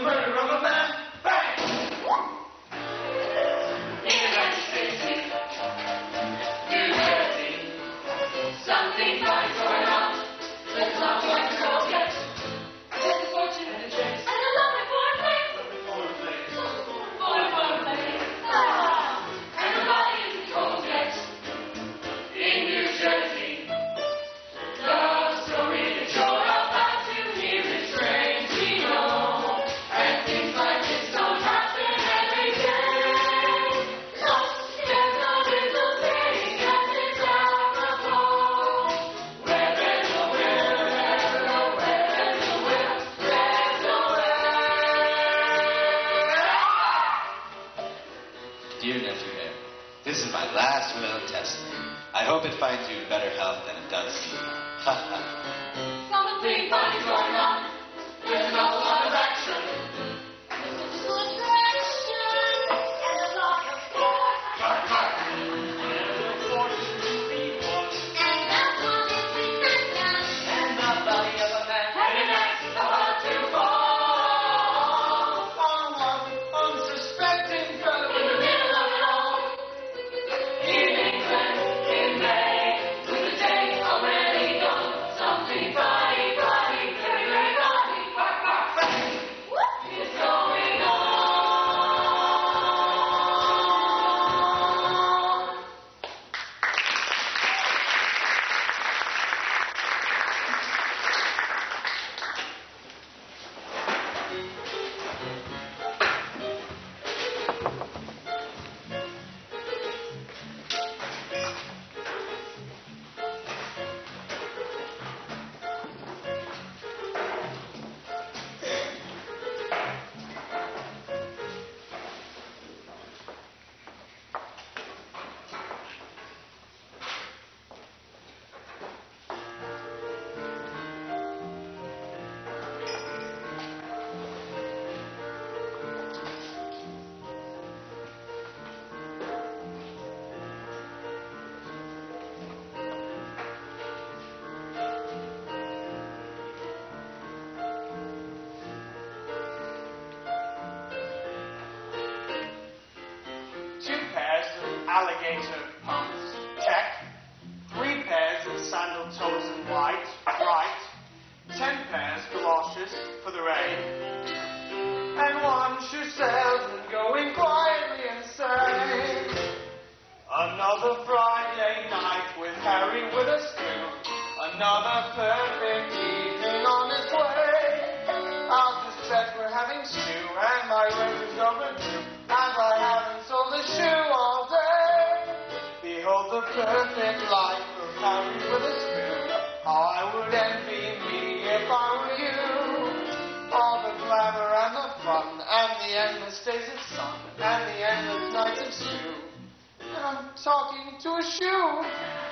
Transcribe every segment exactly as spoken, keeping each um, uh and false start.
murder of a man. Bang! In Atlantic City, New Jersey, something nice going on. Let's not like to go get. There's a fortune in the chase. And a lovely foreign place. Lovely foreign place. Foreign foreign place. Ah! And the body isn't cold yet. In New Jersey. The story that you're about to hear is strange, we know. And things like this don't happen every day. Lost, there's a little thing that is out of home. Where there's a will, there's a where there's a will, there's a way. Dear nephew Harry, this is my last will and testament. I hope it finds you in better health than it does me. Ha ha. Something funny's going on. There's an awful lot of action. And a lot of force. Cut, cut. There's a fortune to be won. And that's what it's been done. And the body of a man. And an axe about to fall. On one unsuspecting fellow in the middle of it all. In England, in May, with the day already done. Something funny, funny, very, very funny. Quack, quack, bang. Is going on. Two pairs of alligator pumps, check. Three pairs of sandal toes in white, right. Ten pairs galoshes for the rain. And one shoe salesman going quietly insane. Another Friday night with Harry Witherspoon. Another perfect evening on its way. After set we're having stew and my rent is overdue. And I haven't sold a shoe all day. Behold the perfect life of Harry Witherspoon. How I would envy me if I were you. All the glamour and the fun, and the endless days of sun, and the endless nights of stew. And I'm talking to a shoe.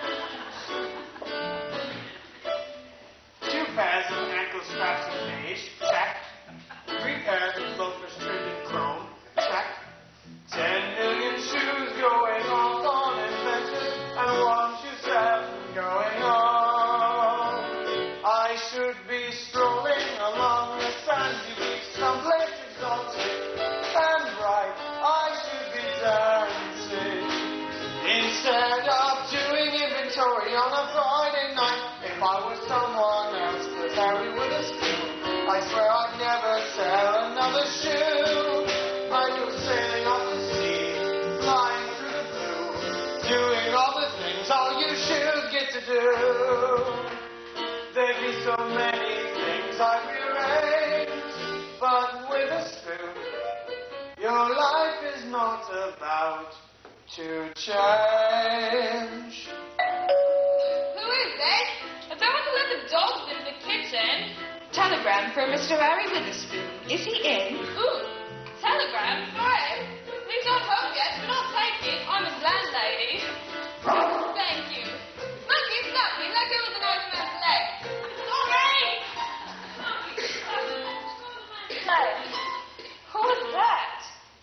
Two pairs of ankle straps of beige, check. Three pairs of loafers trimmed in chrome, check. Ten million shoes going off on adventures, and one shoe salesman going on. I should be strolling along the sandy beach, someplace exotic and bright. I should be dancing instead of doing inventory on a Friday night. If I was someone else but Harry Witherspoon, I swear I'd never sell another shoe. I'd go sailing off the sea, flying through the blue, doing all the things all you shoes get to do. There'd be so many things I'd rearrange, but Witherspoon, your life is not about to change. Who is it? I don't want to let the dogs into the kitchen. Telegram for Mister Harry Witherspoon. Is he in? Ooh, telegram for him? He's not home yet, but I'll take it. I'm his landlady. Thank you. Monkey, stop me. Let go of the noise man's leg. Sorry! Hey, who is that?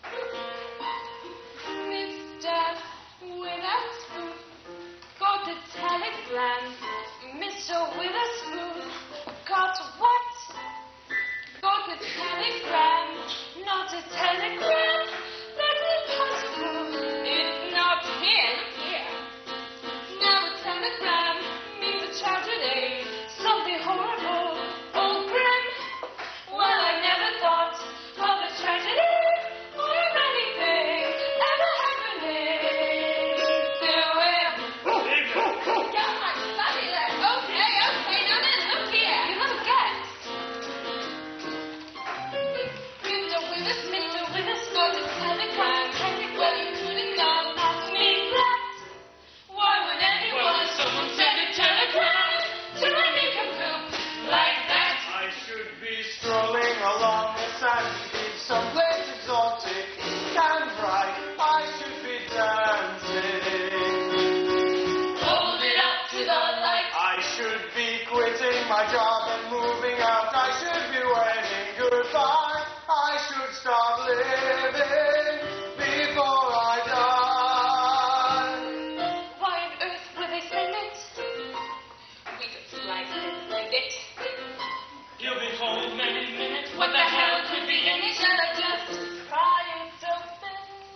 Mister Witherspoon. Got a telegram. Mister Witherspoon. Got what? Got a telegram. got a telegram. That's impossible. It's not here. Look here. Now a telegram means a tragedy. Something horrible or grim. Well, I never thought of a tragedy or of anything ever happening to him. Got my study there. Okay, okay, now then, look here. You have a guess. Mister Willis, Mister Willis got a telegram. Well, you couldn't not ask me that. Why would anyone, someone send a telegram to a nincompoop like that? I should be strolling along the sandy beach, someplace exotic and bright. I should be dancing. Hold it up to the light. I should be quitting my job and moving out. I should be waving goodbye. I should start living before I die. Why on earth would they send it? We just like to read it. You'll be home in a minute. What the hell could be in it? Shall I just cry or something?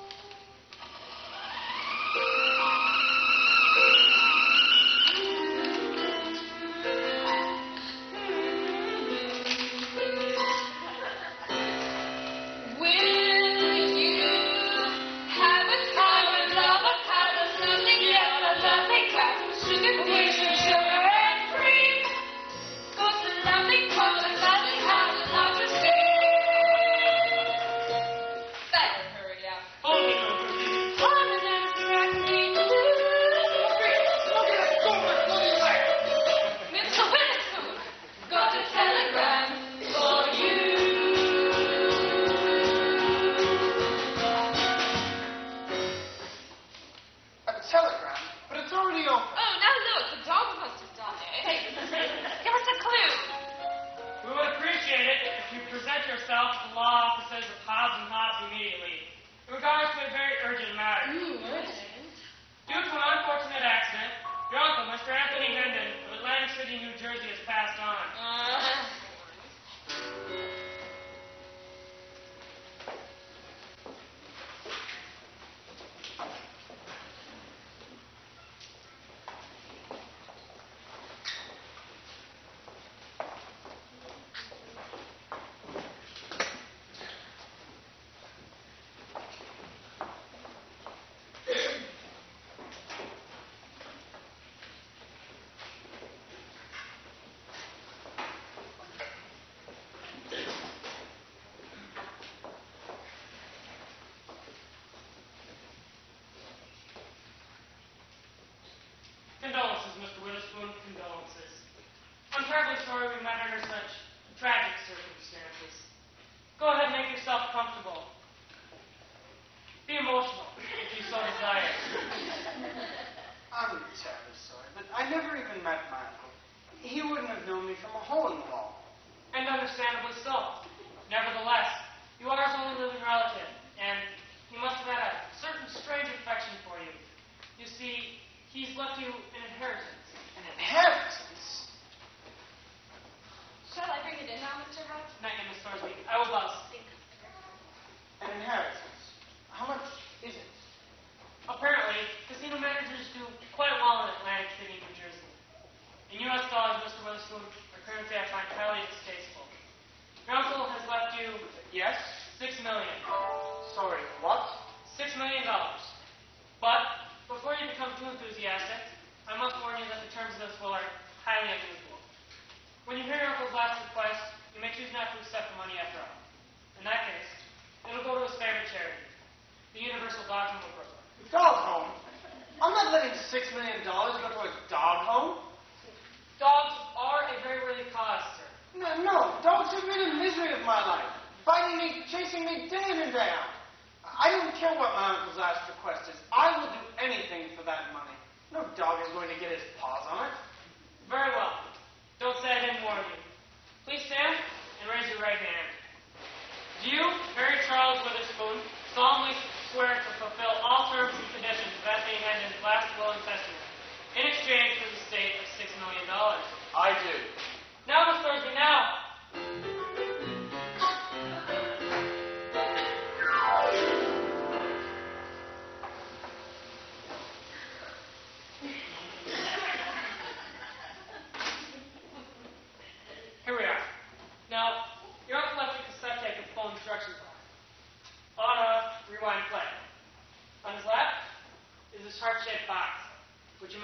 Will you have a time of love, a kind of something, yes, a lovely cup of sugar, cookies, and sugar and cream? Got the lovely cup of lovely house and lots of steam. Better hurry up. Oh, no. I'm an acne Mister Witherspoon got a telegram for you. A telegram? But it's already on. Oh, now look, the dog must have done it. Hey, give us a clue. We would appreciate it if you present yourself to the law offices of Hobbs and Hobbs immediately in regards to a very urgent matter. Due to an unfortunate accident, your uncle, Mister Anthony Hendon of Atlantic City, New Jersey, has passed on. Uh, Condolences, Mister Witherspoon, condolences. I'm terribly sorry we met under such tragic circumstances. Go ahead and make yourself comfortable. Be emotional, if you so desire. I'm terribly sorry, but I never even met my uncle. He wouldn't have known me from a hole in the wall. And understandably so. Nevertheless, you are his only living relative, and he must have had a certain strange affection for you. You see, he's left you an inheritance. An inheritance? shall I bring it in now, Mister Hobbs? Not yet, Miss Thorsby. I will buzz. An inheritance? How much is it? Apparently, casino managers do quite well in Atlantic City, New Jersey. In U S dollars, Mister Witherspoon, a currency I find highly distasteful. Your uncle has left you Yes? six million. Sorry, what? Six million dollars. But before you become too enthusiastic, I must warn you that the terms of this will are highly unusual. When you hear your uncle's last request, you may choose not to accept the money after all. In that case, it'll go to his favorite charity, the Universal Dog Home of Brooklyn. Dog home? I'm not letting six million dollars go to a dog home. Dogs are a very worthy cause, sir. No, no. Dogs have been the misery of my life. Biting me, chasing me day in and day out. I don't care what my uncle's last request is. I will do anything for that money. No dog is going to get his paws on it. Very well. Don't say I didn't warn you. Please stand and raise your right hand. Do you, Mary Charles Witherspoon, solemnly swear to fulfill all terms and conditions of Anthony Hendon's last will and testament in exchange for the estate of six million dollars? I do. Now, Miss Thorsby, now.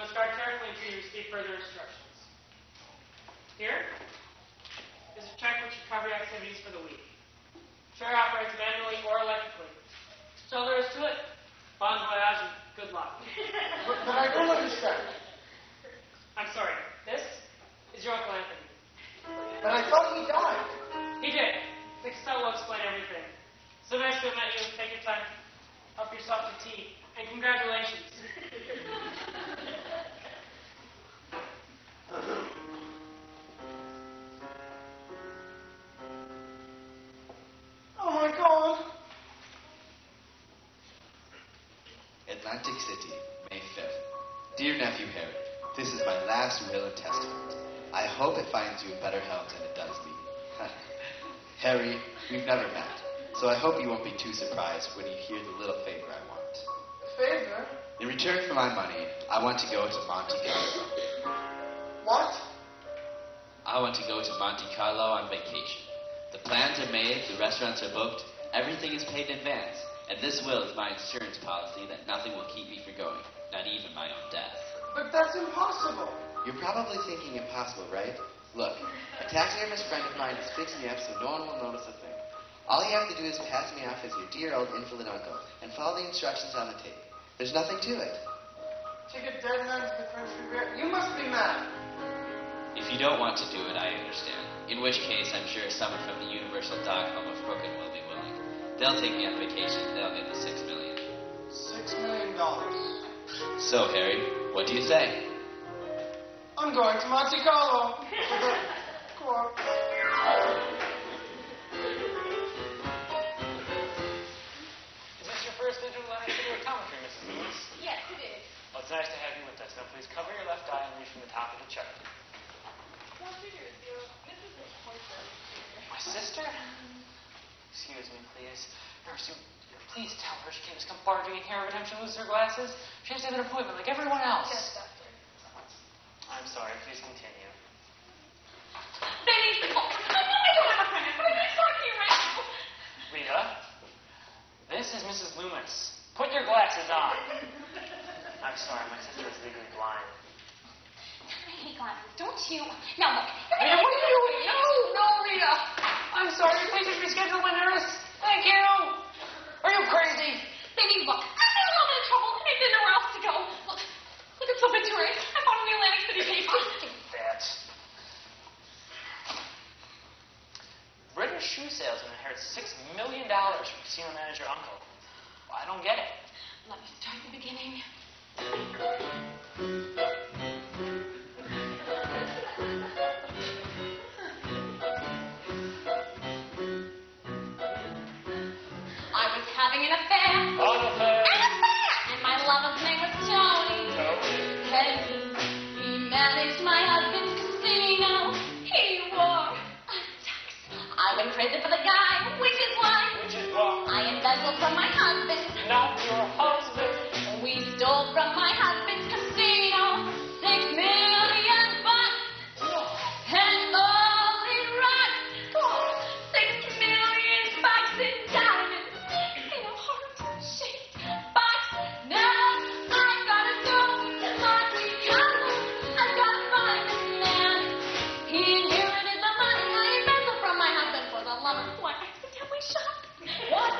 must guard carefully until you receive further instructions. Here is a check which should cover your activities for the week. Sure operates manually or electrically. So there is to it. Bon voyage and good luck. But, but I don't understand. I'm sorry. This is your Uncle Anthony. But I thought he died. He did. Nick Costello will explain everything. So nice to have met you. Take your time. Help yourself to tea. And congratulations. Oh my God. Atlantic City, May fifth. Dear Nephew Harry, this is my last will and testament. I hope it finds you in better health than it does me. Harry, we've never met, so I hope you won't be too surprised when you hear the little favor I want. Favor? In return for my money, I want to go to Monte Carlo. What? I want to go to Monte Carlo on vacation. The plans are made, the restaurants are booked, everything is paid in advance, and this will is my insurance policy that nothing will keep me from going, not even my own death. But that's impossible. You're probably thinking impossible, right? Look, a taxidermist friend of mine has fixed me up so no one will notice a thing. All you have to do is pass me off as your dear old invalid uncle and follow the instructions on the tape. There's nothing to it. Take a dead man to the French Riviera? You must be mad. If you don't want to do it, I understand. In which case, I'm sure someone from the Universal Dog Home of Crooken will be willing. They'll take me on vacation. They'll get the six million. Six million dollars. So, Harry, what do you say? I'm going to Monte Carlo. Go on. Is this your first digital animated commentary, Missus Lewis? Yes, it is. Well, it's nice to have you with us. Now, please cover your left eye and read from the top of the chart. Well, Peter, your Missus Pointer. My sister? Excuse me, please. Nurse, you, please tell her she can't just come barging in here every time she loses her glasses. She has to have an appointment like everyone else. Yes, Doctor. I'm sorry. Please continue. Benny, oh, I don't have a pen. What am I talking right now? Rita, this is Missus Loomis. Put your glasses on. I'm sorry. My sister is legally blind. I hate glasses, don't you? Now look. Rita, what are you doing? No, no, Rita. I'm sorry. Please just reschedule my nurse. Thank you. Are you crazy? Baby, look. I'm in a little bit of trouble, and I didn't know where else to go. Look, look at this obituary. I found in the Atlantic City paper. That. British shoe salesman inherits six million dollars from casino manager uncle. Well, I don't get it. Let me start at the beginning. I was having an affair. On affair. An affair! And my lover's name was Tony. Hey, he managed my husband's casino. He wore a tux. I went crazy for the guy, which is why Which is wrong. I embezzled from my husband. Not your husband. We stole from my husband's casino six million bucks and all in rocks. Six million bucks in diamonds in a heart-shaped box. Now I gotta go to Monte Carlo. I gotta find this man. He inherited the money I embezzled from my husband for the love of what? Accidentally shot. What?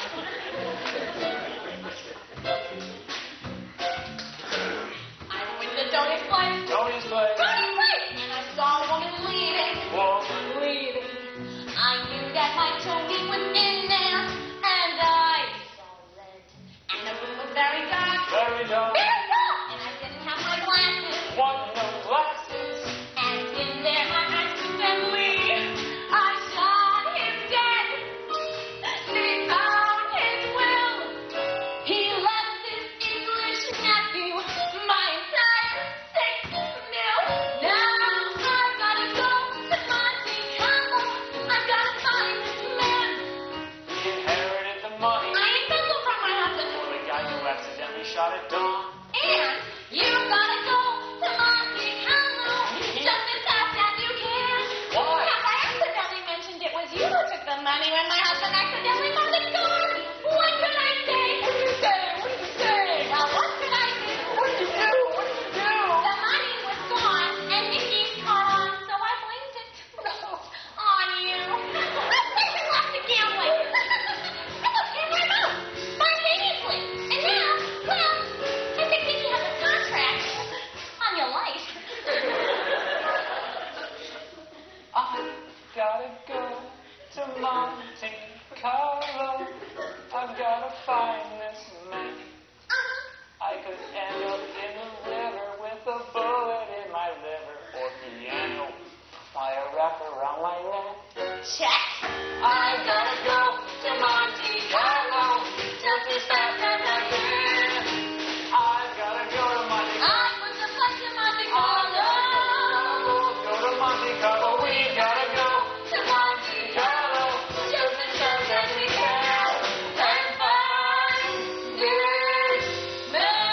I went to Tony's place. Tony's place. Tony's place! And I saw a woman leaving. Woman. Leaving. I knew that my Tony was in there. And I saw red. And the room was very dark. Very dark. Very dark! And I didn't have my glasses. What no glasses. And in there I accidentally I shot him dead. They found his will. He left his English nephew my entire six mil. Now I gotta go to Monte Carlo. I gotta find this man. He inherited the money. I embezzled from my husband. For the guy who accidentally shot at dawn. And you gotta go to Monte Carlo just as fast as you can. Why? Because I accidentally mentioned it was you who took the money when my husband accidentally got the gun. What could I say? What did you say? What did you say? Well, what could I do? What did you do? What did you do? Then to Monte Carlo. I've got to find this man. I could end up in the river with a bullet in my liver, or piano, tie a wrap around my neck. Check. I gotta go to Monte Carlo, just as fast as I can. I gotta go to Monte Carlo. I put the flight to Monte Carlo. Go to Monte Carlo, we gotta go to Monte Carlo, just as fast as we can. And find this man.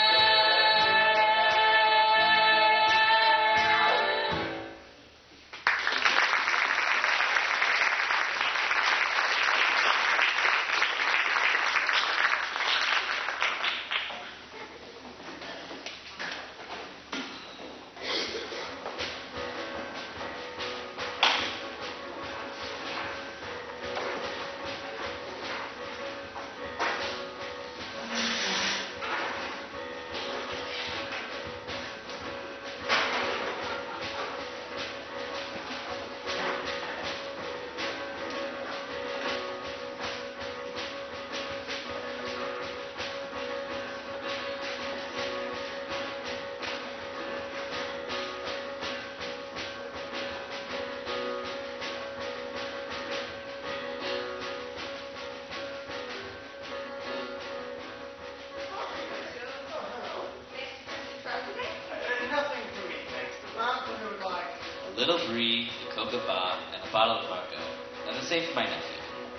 Nothing for me, thanks. What would you like? A little brie, a Coca Bob, and a bottle of Marco. And the same for my nephew.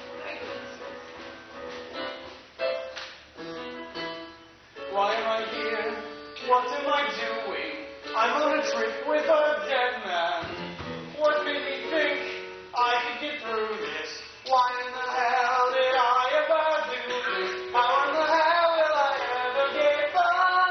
Why am I here? What am I doing? I'm on a trip with a dead man. What made me think I could get through this? Why in the hell did I ever do this? How in the hell will I ever get by?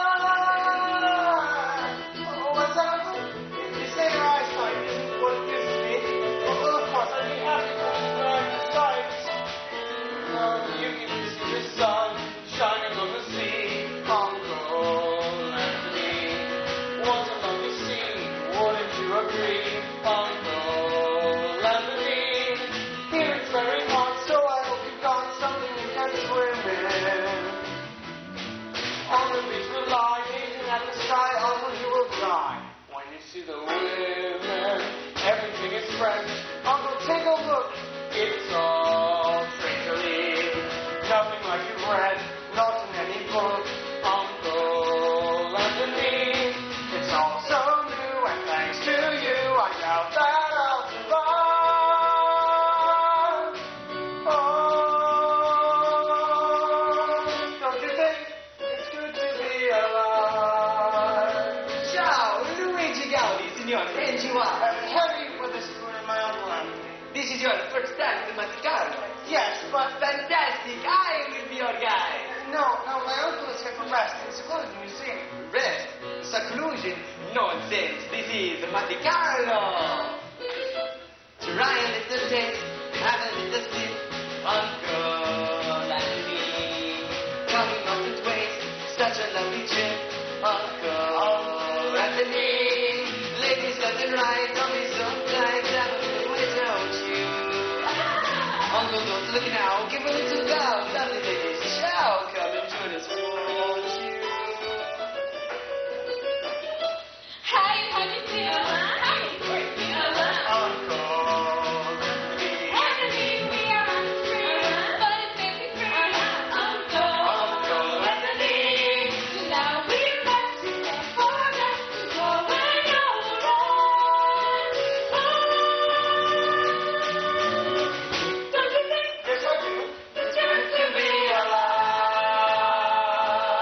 Oh, what's happening? You say your eyesight isn't what it used to be. Well, of course, I'd be happy to describe the sights. Oh, you can see the sun shining on the sea. Uncle Anthony, what a lovely scene. Wouldn't you agree, Uncle Anthony? Here it's very hot, so I hope you've got something you can swim in. On the beach we're lying, gazing at the sky, Uncle, you will die. When you see the women, everything is fresh. Uncle, take a look, it's all treachery. Nothing like you've read, not in any book, Uncle Anthony. It's all so new, and thanks to you, I doubt that I'll survive. Oh, don't you think it's good to be alive? Ciao, Luigi Gaudi, signore, and you are. I'm heavy for this spoon in my Uncle Anthony. This is your first time to Monte Carlo. Yes, but Fantastic, I will be your guide. no, no, my uncle is here for rest in a secluded museum. Rest, seclusion, nonsense. This is Monte Carlo. Try a little taste, have a little sip. Uncle Anthony, coming off the waist, such a lovely trip. Uncle Anthony, ladies left and right, don't be so tight, have a good way, don't you? Uncle, don't look now, give a little love, lovely ladies, shall come and join us, won't you? How you, how you feel? How you feel? Uncle Anthony. Anthony, we are not free, but it may be free. Uncle, Uncle Anthony. Now we're back to the forest, going over on. Don't you think Yes, I do. it's good to be Be alive.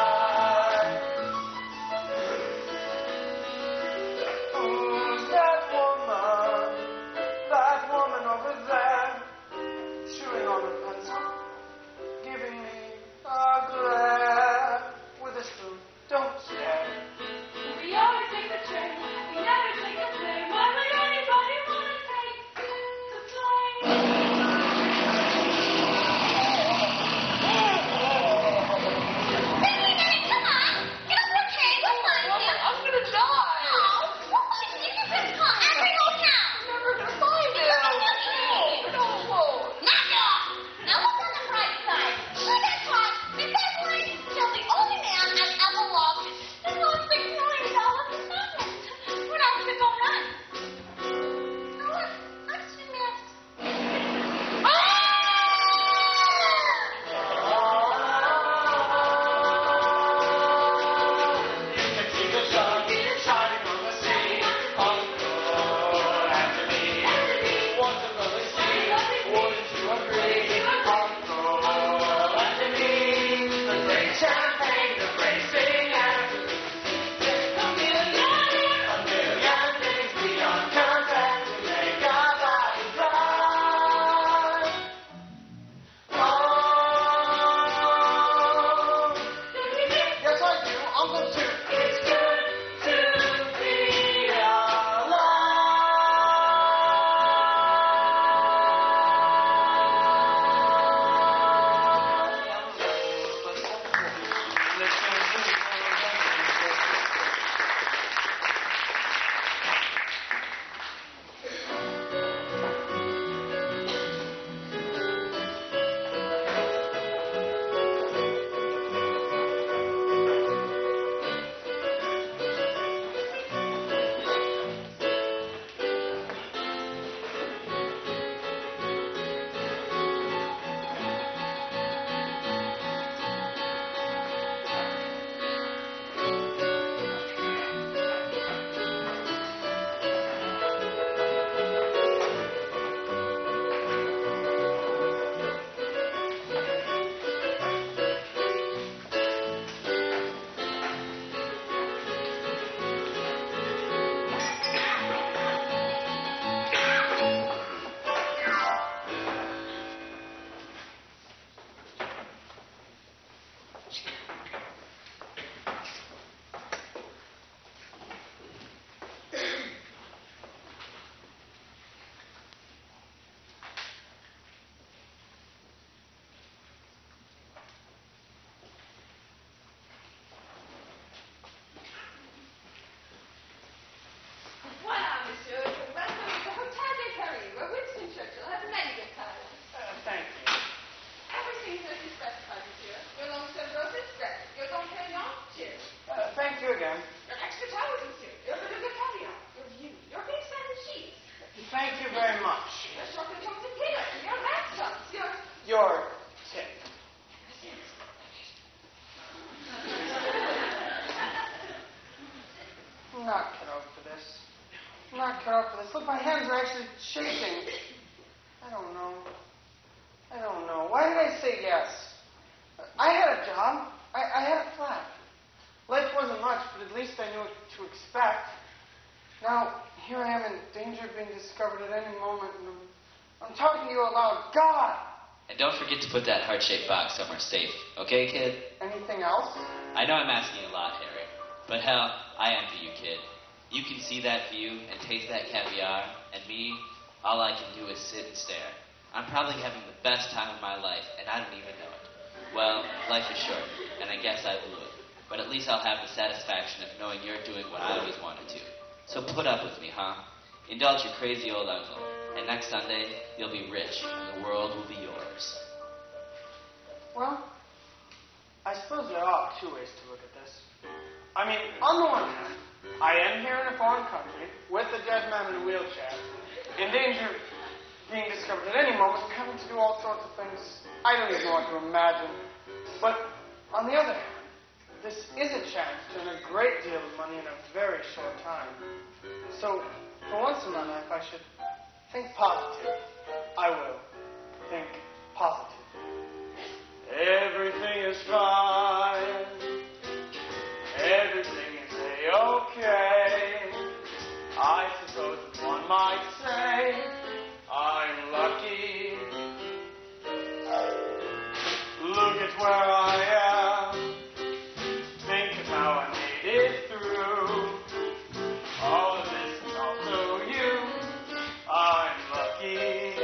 shaking. I don't know. I don't know. Why did I say yes? I had a job. I, I had a flat. Life wasn't much, but at least I knew what to expect. Now, here I am in danger of being discovered at any moment, and I'm, I'm talking to you aloud. God! And don't forget to put that heart-shaped box somewhere safe. Okay, kid? Anything else? I know I'm asking a lot, Harry. But hell, I envy you, kid. You can see that view and taste that caviar, and me, all I can do is sit and stare. I'm probably having the best time of my life, and I don't even know it. Well, life is short, and I guess I blew it. But at least I'll have the satisfaction of knowing you're doing what I always wanted to. So put up with me, huh? Indulge your crazy old uncle, and next Sunday, you'll be rich, and the world will be yours. Well, I suppose there are two ways to look at this. I mean, on the one hand, I am here in a foreign country, with a dead man in a wheelchair, in danger of being discovered at any moment, and having to do all sorts of things I don't even want to imagine. But on the other hand, this is a chance to earn a great deal of money in a very short time. So, for once in my life, I should think positive. I will think positive. Everything is fine. Everything is a-okay. I suppose that one might say I'm lucky. Look at where I am. Think of how I made it through. All of this is also you. I'm lucky.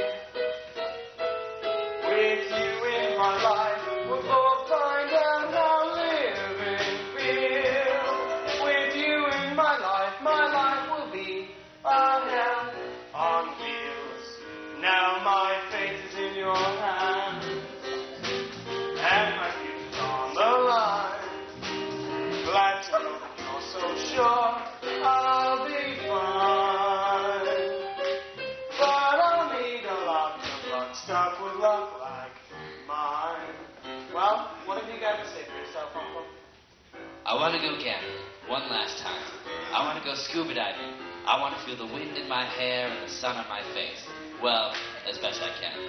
With you in my life, we'll both find out how living feels. With you in my life, my life will be a hell on wheels. Now my fate is in your hands, and my future's on the line. Glad to know that you're so sure I'll be fine. But I'll need a lot of luck, stuck with luck like mine. Well, what have you got to say for yourself, Uncle? I want to go gambling, one last time. I want to go scuba diving. I want to feel the wind in my hair and the sun on my face. Well, as best I can.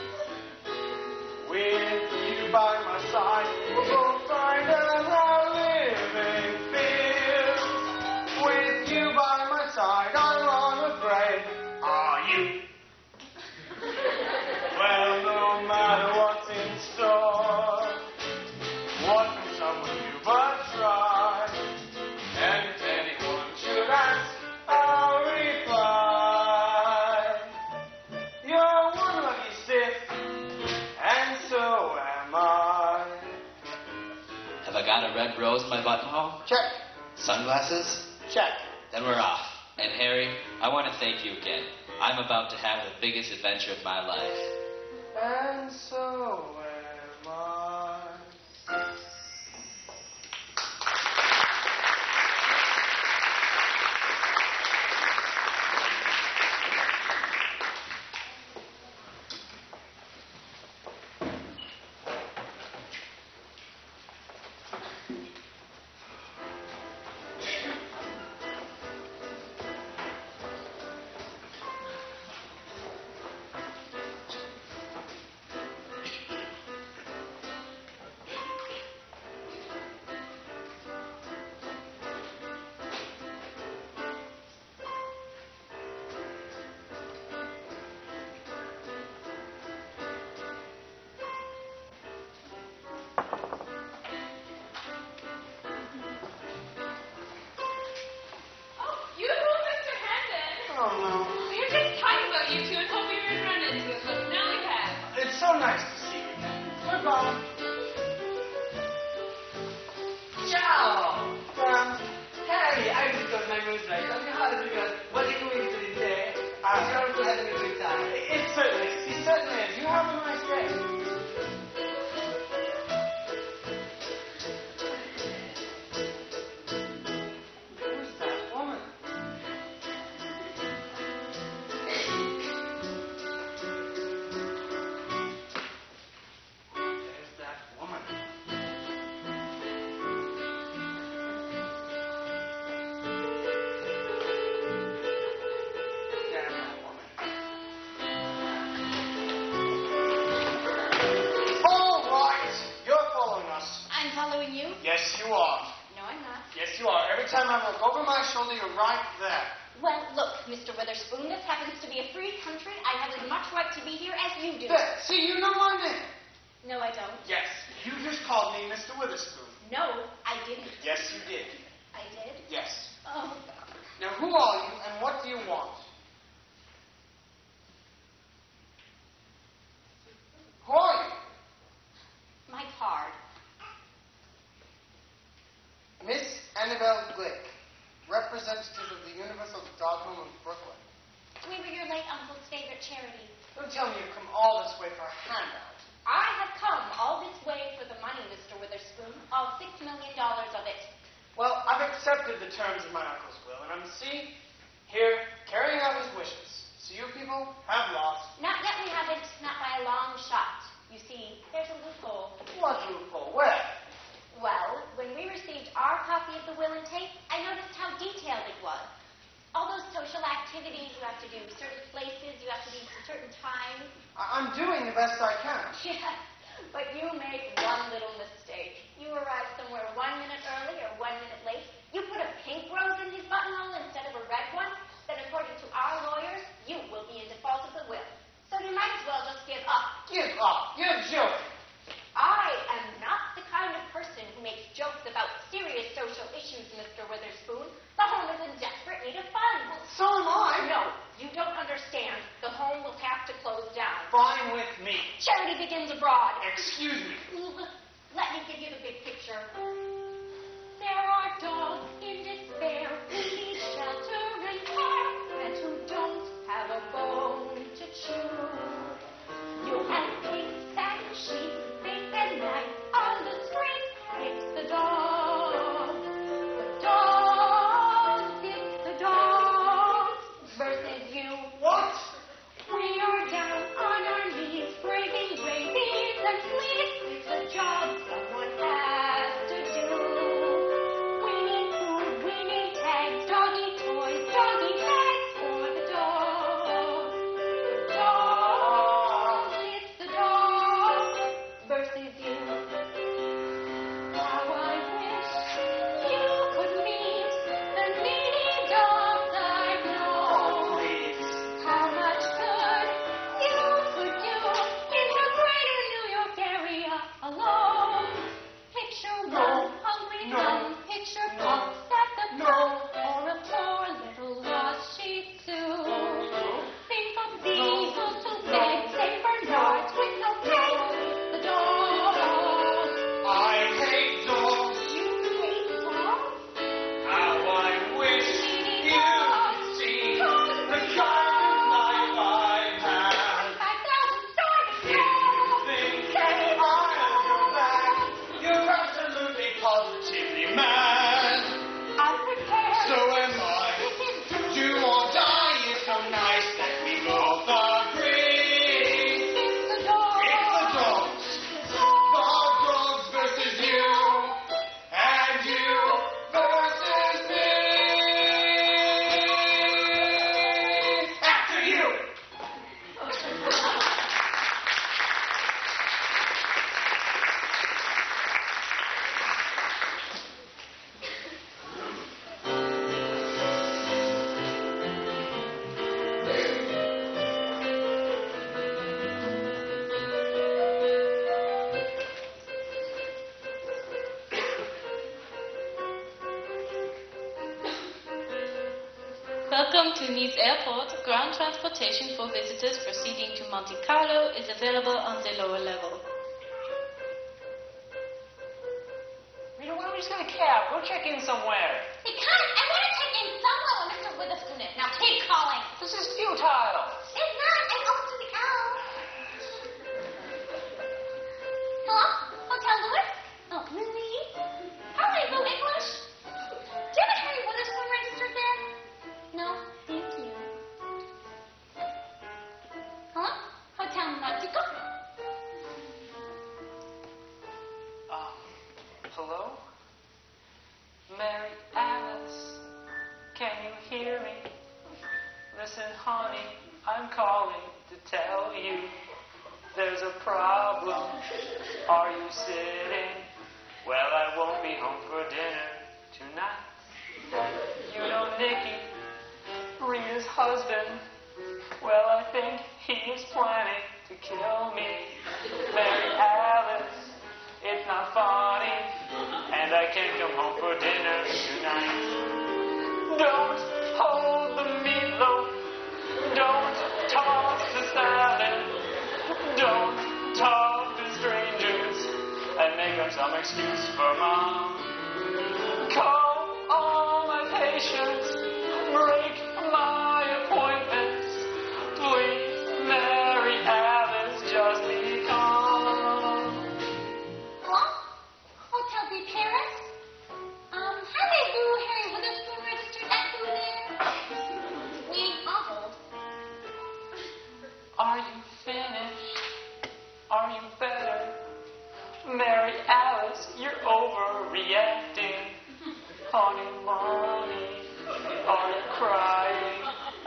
With you by my side, we'll both find out how living feels. With you by my side, I'm unafraid. Are you? Well, no matter what's in store, what can someone do but try? And if anyone should ask, I'll reply. You're one lucky stiff, and so am I. Have I got a red rose in my buttonhole? Check. Sunglasses? Check. Then we're off. And Harry, I want to thank you again. I'm about to have the biggest adventure of my life. And so am I. Oh, no. We were just talking about you two and hoping we would run into it, but now we have. It's so nice to see you again. Goodbye. Ciao! Um, Harry, I just got my mood right. Tell me how did you go? Was it coincidence there? I'm sure we're having a good time. it certainly is. It certainly is. You have a nice day. Who's that woman? There's that woman. you are. No, I'm not. Yes, you are. Every time I look over my shoulder, you're right there. Well, look, Mister Witherspoon, this happens to be a free country. I have as much right to be here as you do. There. See, you know my name. No, I don't. Yes, you just called me Mister Witherspoon. No, I didn't. Yes, you did. I did? Yes. Oh, God. Now, who are you, and what do you want? Who are you? My card. Miss Annabelle Glick, representative of the Universal Dog Home of Brooklyn. We were your late uncle's favorite charity. Don't tell me you've come all this way for a handout. I have come all this way for the money, Mister Witherspoon. All six million dollars of it. Well, I've accepted the terms of my uncle's will, and I'm, see, here, carrying out his wishes. So you people have lost. Not yet we haven't, not by a long shot. You see, there's a loophole. What loophole? Where? Well, when we received our copy of the will and tape, I noticed how detailed it was. All those social activities you have to do, certain places you have to be at certain times. I- I'm doing the best I can. Yeah, but you make one little mistake. You arrive somewhere one minute early or one minute late. You put a pink rose in his buttonhole instead of a red one. Then according to our lawyers, you will be in default of the will. So you might as well just give up. Give up. You're joking. I am not the kind of person who makes jokes about serious social issues, Mister Witherspoon. The home is in desperate need of funds. So am I. No, you don't understand. The home will have to close down. Fine with me. Charity begins abroad. Excuse me. Let me give you the big picture. There are dogs in despair who need shelter and care, and who don't have a bone to chew. You have pigs and sheep, big and night on the street. It's the dogs, the dogs, it's the dogs versus you. What? We are down on our knees, braving rabies and fleas. It's a job someone has to do. We need food, we need tags, doggy toys, doggy bags for the dogs. The dogs, it's the dogs versus you. How I wish you could meet the needy dogs I know. Oh, please. How much good you could do in the greater New York area alone. Picture No. one hungry No. dumb, picture No. pups at the No. top, or a poor little lost Shih Tzu. Think of beagles who beg, Saint Bernards with no peg. The dogs. I hate dogs. You hate dogs? How I wish Needy you dogs. could see Dogs. the kind of life I have. Five thousand dogs. If you think I'll go back, you're absolutely positively mad. I'm prepared. So am I. Do or die is so nice that we both agree. It's the dogs. It's the dogs. Bob dogs versus you. And you versus me. After you. Welcome to Nice Airport. Ground transportation for visitors proceeding to Monte Carlo is available on the lower level. Rita, why don't we just get a cab? Go check in somewhere. Because I want to check in somewhere when Mister Witherspoon is. Now keep calling. This is futile. It's not. I hope to the cow. Hello? Hotel Louis? Oh, Louis? How do I know English? Do you have a Harry Witherspoon registered there? No, thank you. Hello? Hotel Nautico? Um, hello? Mary Alice, can you hear me? Listen, honey, I'm calling to tell you there's a problem. Are you sitting Well, I won't be home for dinner tonight. You know Nicky, Rita's husband. Well, I think he is planning to kill me. Mary Alice, it's not funny, and I can't come home for dinner tonight. Don't hold the meatloaf. Don't toss the salad. Don't talk to strangers and make up some excuse for mom. Call all my patients. Break my appointments. Please, Mary Alice, just be calm. Hello? Hotel de Paris? Um, rendezvous Harry Witherspoon registered that food there? We ain't awful. Are you finished? Are you better? Mary Alice, you're overreacting. Honey, mommy, are you crying?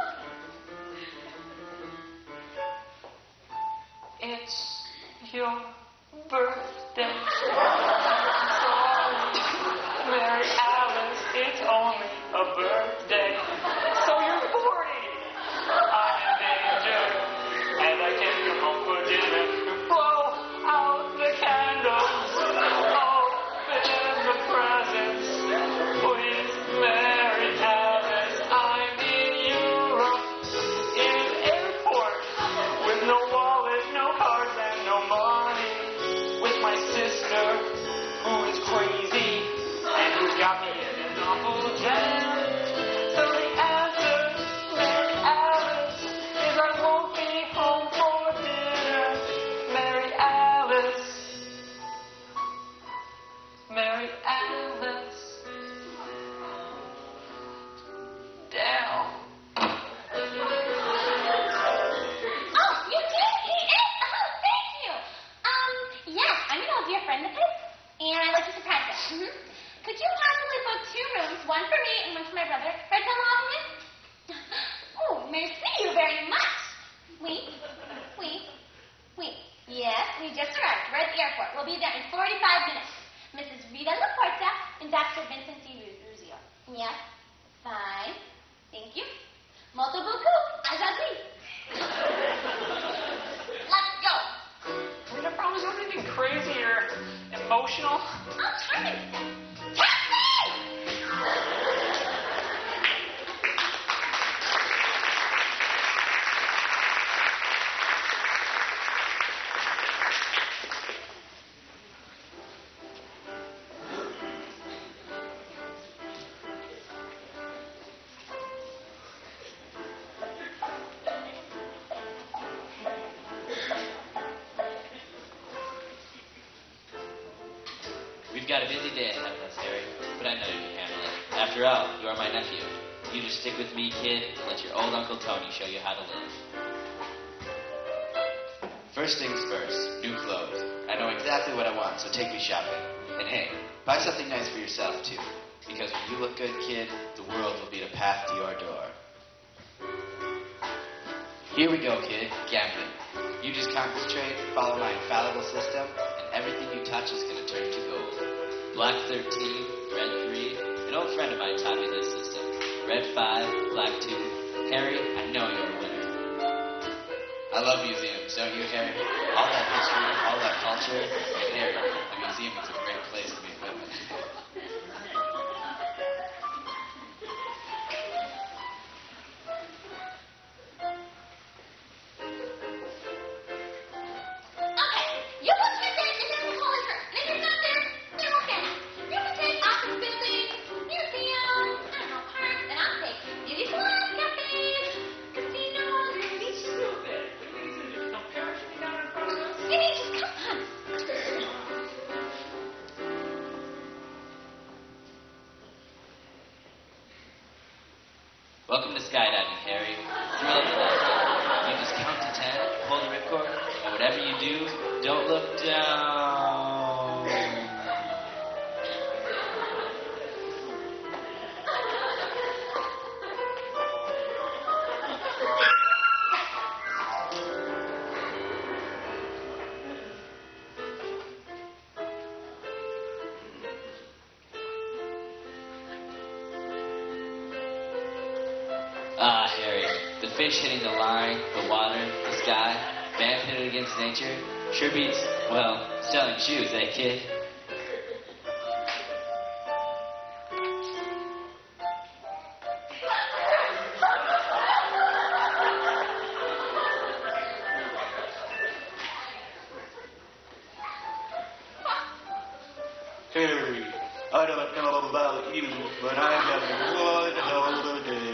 It's your birthday. Sorry, Mary Alice, it's only a birthday. So you're forty. I'm in danger, and I can't come home for dinner. Blow out the candles, open the presents. Please, Mary Alice, I'm in Europe, in an airport, with no wallet, no cards, and no money. With my sister, who is crazy, and who's got me in an awful jam. So the answer, Mary Alice, is I won't be home for dinner. Mary Alice, Mary Alice, down. Oh, you did eat it? Oh, thank you. Um, yes, I'm an old dear friend of his, and I'd like to surprise him. Mm-hmm. Could you possibly book two rooms, one for me and one for my brother, right down the hall? Oh, merci you very much. Oui, oui, oui. Yes, we just arrived. We're at the airport. We'll be there in forty-five minutes. Missus Rita Laporta and Doctor Vincent D. Ruzio. Yes, fine. Thank you. Molto beaucoup. Ajadi. Let's go. Rita promised anything crazy or emotional. Oh, Carmen. Taxi! We've got a busy day ahead of us, Harry, but I know you can handle it. After all, you are my nephew. You just stick with me, kid, and let your old Uncle Tony show you how to live. First things first, new clothes. I know exactly what I want, so take me shopping. And hey, buy something nice for yourself, too. Because when you look good, kid, the world will beat a path to your door. Here we go, kid. Gambling. You just concentrate, follow my infallible system, and everything you touch is going to turn to gold. Black thirteen, red three. An old friend of mine taught me this system. Red five, black two. Harry, I know you're a winner. I love museums, don't you, Harry? All that history, all that culture. And Harry, a museum is a great place to meet women. Okay, you go to the date and then we'll call it her. And if you're not there, then we'll finish. You can take office buildings, museums, I don't know, parks, and I'll take beauty salons, cafes, casinos, beach. Stupid. What do you think he's gonna do? Come parachute me down in front of us? Maybe just come on. Welcome to skydiving, Harry. Thrill of the night. You just count to ten, pull the ripcord, and whatever you do, don't look down. fish hitting the line, the water, the sky, man pitted against nature, sure beats, well, selling shoes, eh, kid? Harry, I don't know about you, but I'm having one hell of a day.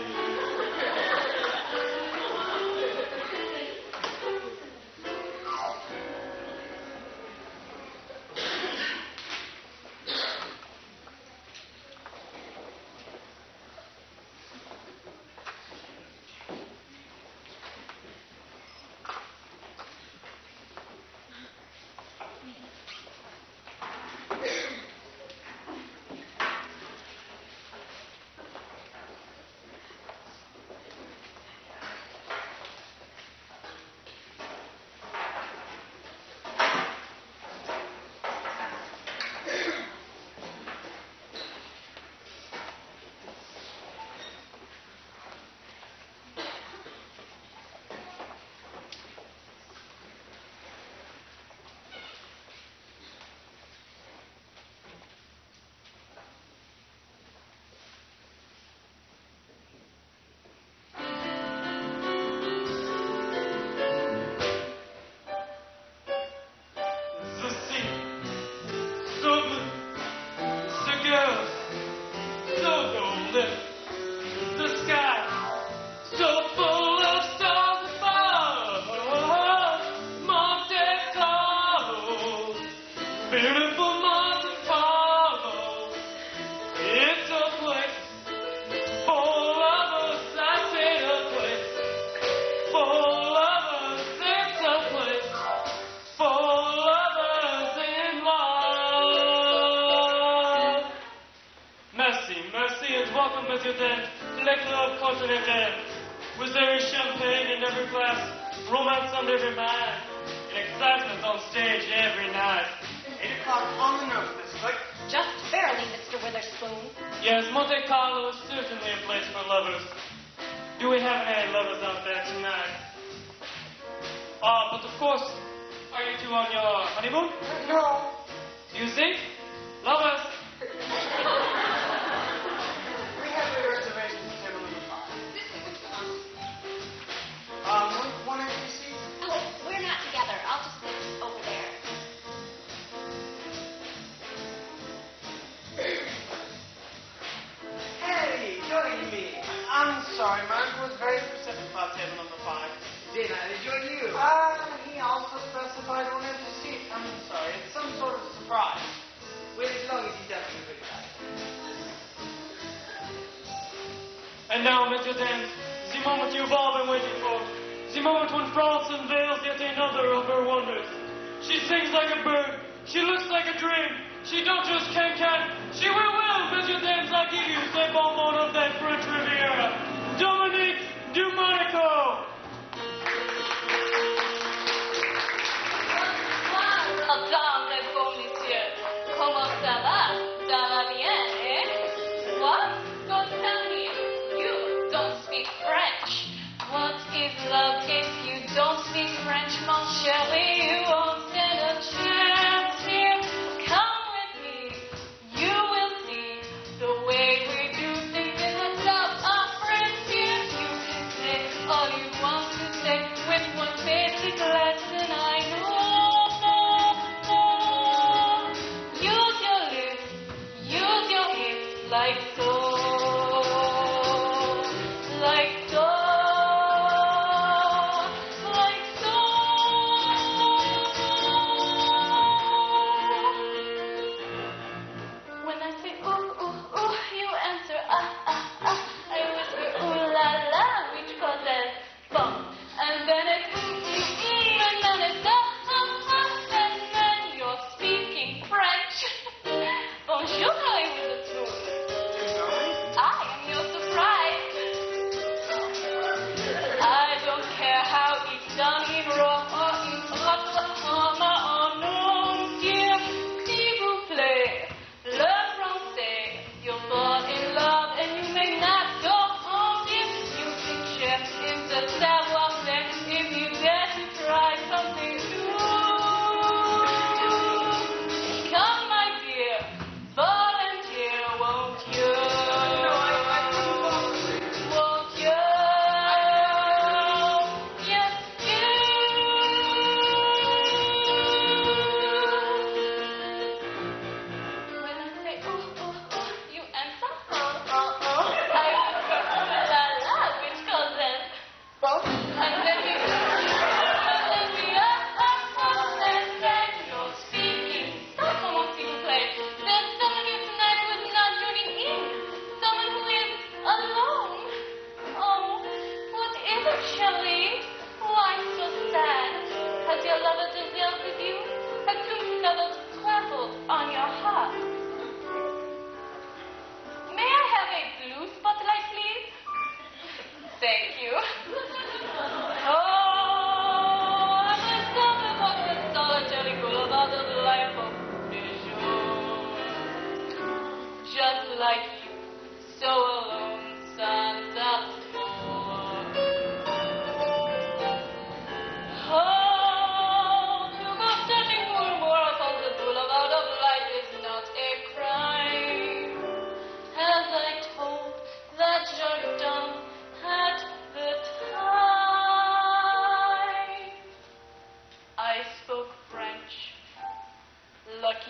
Was there champagne in every glass, romance on every mind, and excitement on stage every night? Eight o'clock on the nose, Miss Click. Just barely, Mister Witherspoon. Yes, Monte Carlo is certainly a place for lovers. Do we have any lovers out there tonight? Ah, but of course, are you two on your honeymoon? No. Do you see? Lovers! We have a reservation for table number five. Um, one, one empty seat? Oh, we're not together. I'll just sit over there. Hey, join me. I'm sorry, Mark was very specific about table number five. Did I join you? Uh, he also specified one empty seat. I'm sorry, it's some sort of surprise. Wait as long as he doesn't give it back. And now, Mister Dent, the moment you've all been waiting for. The moment when France unveils yet another of her wonders. She sings like a bird. She looks like a dream. She don't just can-can. She will will, Mister Dent, I give you the bonbon of that French Riviera. Dominique Dumonico. Madame le beau monsieur, comment ça va? Ça va bien, eh? What? Don't tell me you don't speak French. What is love if you don't speak French, mon chéri? You won't stand a chance here. Come with me, you will see the way we do things in the club of France. Yes, you can say all you want.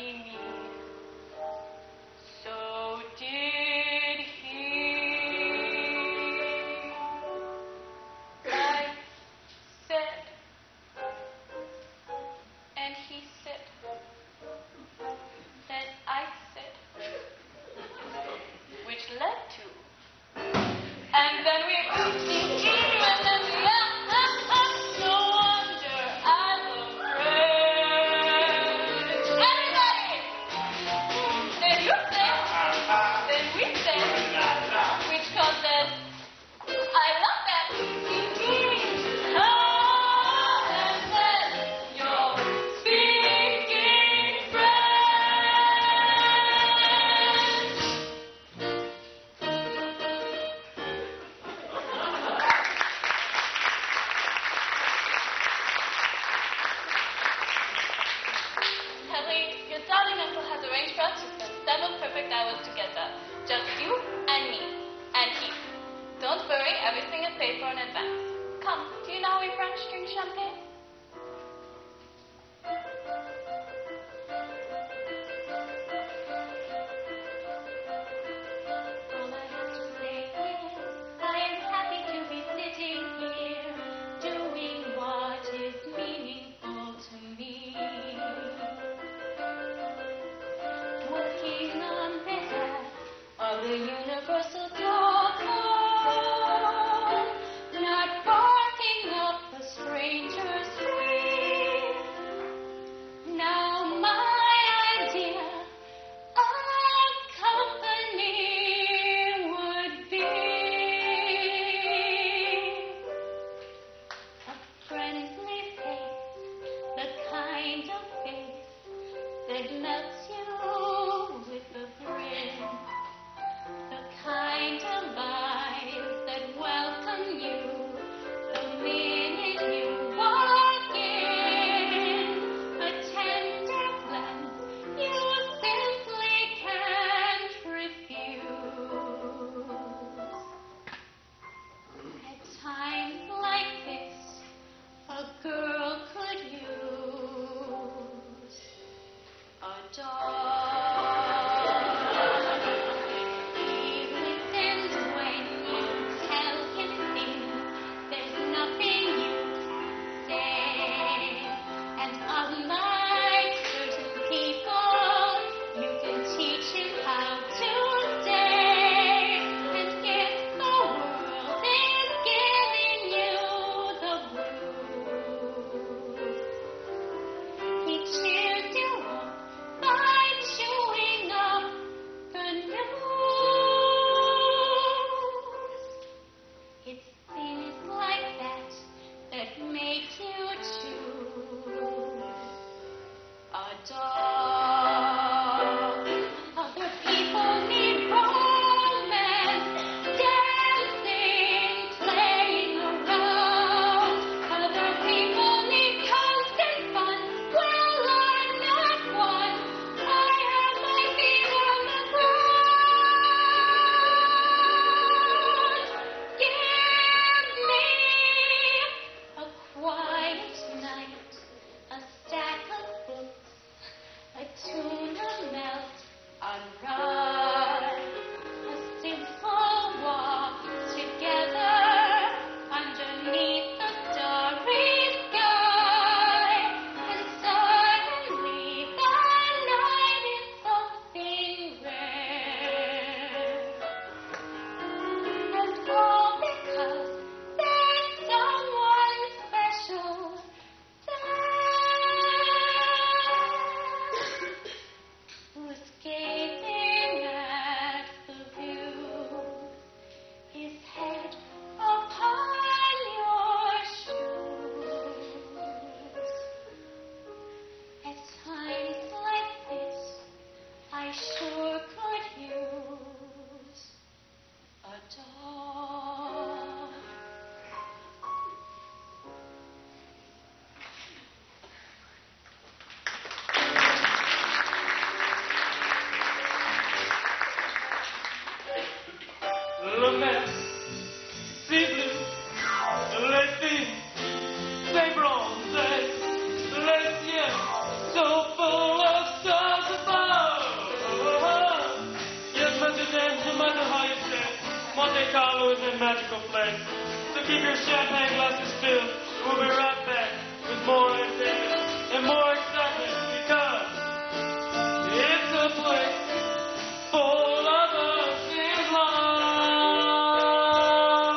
me. So did he. I said, and he said, that I said, which led to, and then we were thinking, and then we, ah, ah, ah, no wonder I'm afraid. Everybody! Then you said, then we said, which causes, I love that. Ah, and then you're speaking Kelly, your darling uncle has arranged for us to spend seven perfect hours together. Just you and me. And he. Don't worry, everything is paid for in advance. Come, do you know how we French drink champagne? All I have to say is, I am happy to be sitting here, doing what is meaningful to me. Working on behalf of the universal cause, not barking up a stranger's street. Now my idea of company would be a friendly face, the kind of face that melts you with a grin, the kind of eyes that welcome you the minute you walk in, a tender glance you simply can't refuse. At times like this, a girl could use a dog. He listens when you tell him things. There's nothing you can say. And unlike certain people, you can teach him how to stay. And if the world is giving you the blues, he cheers you up by chewing up the news. It's things like that that make you choose a dog. Other people need romance, dancing, playing around. Other people need constant fun. Well, I'm not one. I have my feet on the ground. Give me a quiet night, a stack of books, a tuna melt on run, a simple walk together underneath the starry sky, and suddenly the night is something rare. And all because there's someone special there who's gazing is a magical place. So keep your champagne glasses filled. We'll be right back with more entertainment and more excitement because it's a place full of us in love.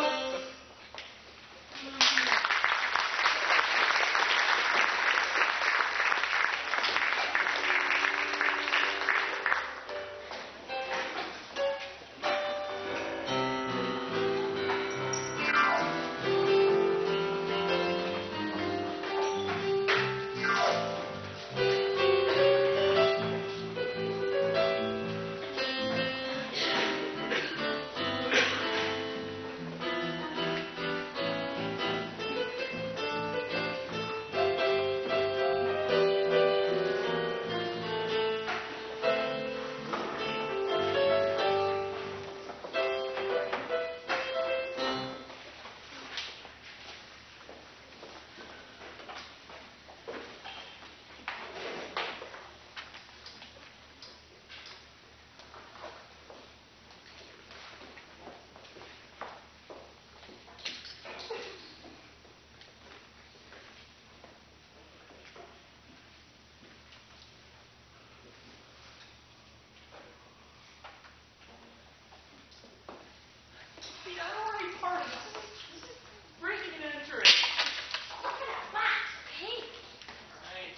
I don't want any part of this. This is, this is breaking and entering. Look at that wax pink. Right.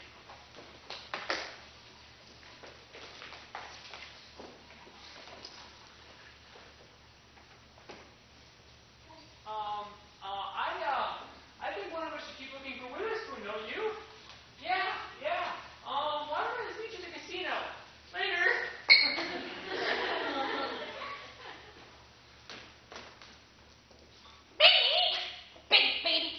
Um, uh, I, uh, I think one of us should keep looking for Witherspoon, don't you? Yeah, yeah. Um, why don't I just meet you at the casino? Later. Baby! Big baby.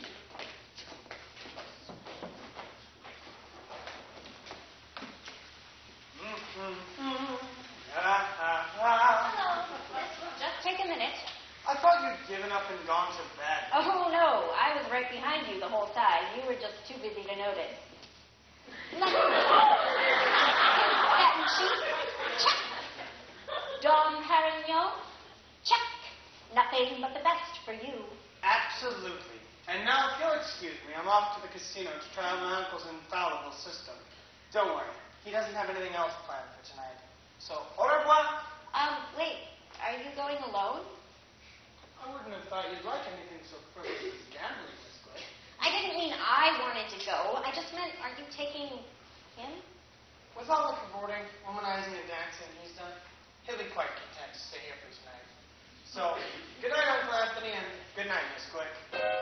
Hello. This will just take a minute. I thought you'd given up and gone to bed. Oh, no. I was right behind you the whole time. You were just too busy to notice. Nothing. Cat and cheese? Check. Dom Perignon? Check. Nothing but the best for you. Absolutely. And now, if you'll excuse me, I'm off to the casino to try out my uncle's infallible system. Don't worry. He doesn't have anything else planned for tonight. So, au revoir. Um, wait. Are you going alone? I wouldn't have thought you'd like anything so frivolous as gambling, Miss Glick. I didn't mean I wanted to go. I just meant, are you taking him? With all the cavorting, womanizing, and dancing he's done, he'll be quite content to stay here for tonight. So, good night, Uncle Anthony, and good night, Miss Glick.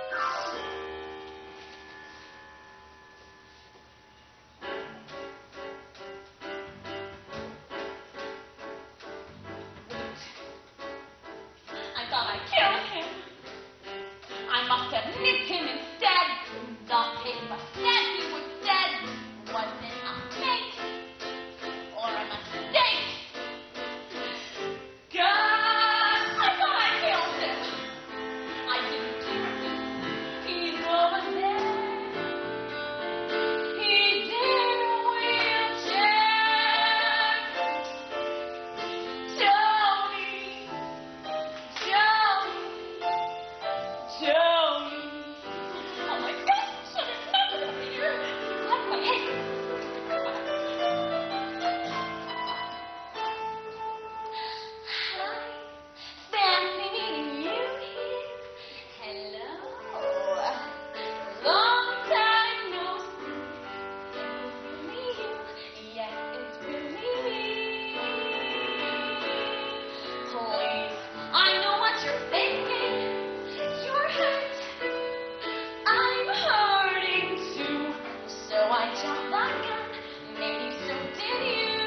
I thought I'd kill him. I must have nipped him instead. The paper said he was dead. Was it a fate or a mistake? God, I thought I killed him. I didn't do it. He's over there. He's in a wheelchair. Tony. Joey, Joey. Oh my God, shut it down over here. Left my head. Hi, fancy meeting you here. Hello. Long time no see. Is it really you? Yes, it's really me. Please, I know what you're thinking. You're hurt. I'm hurting too. So I jumped the gun. Maybe so did you.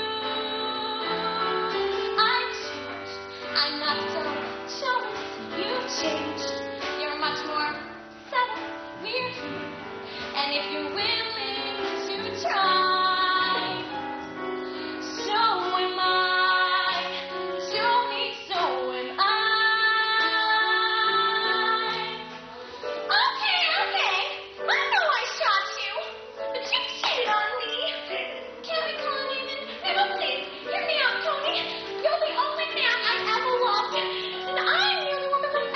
I changed. I'm not so jealous. You've changed. You're much more subtle. We're here. And if you're willing to try, so am I. Johnny, so am I. Okay, okay. I know I shot you, but you cheated on me. Can we call him in? People, please, hear me out, Tony. You're the only man I ever loved, and I'm the only woman that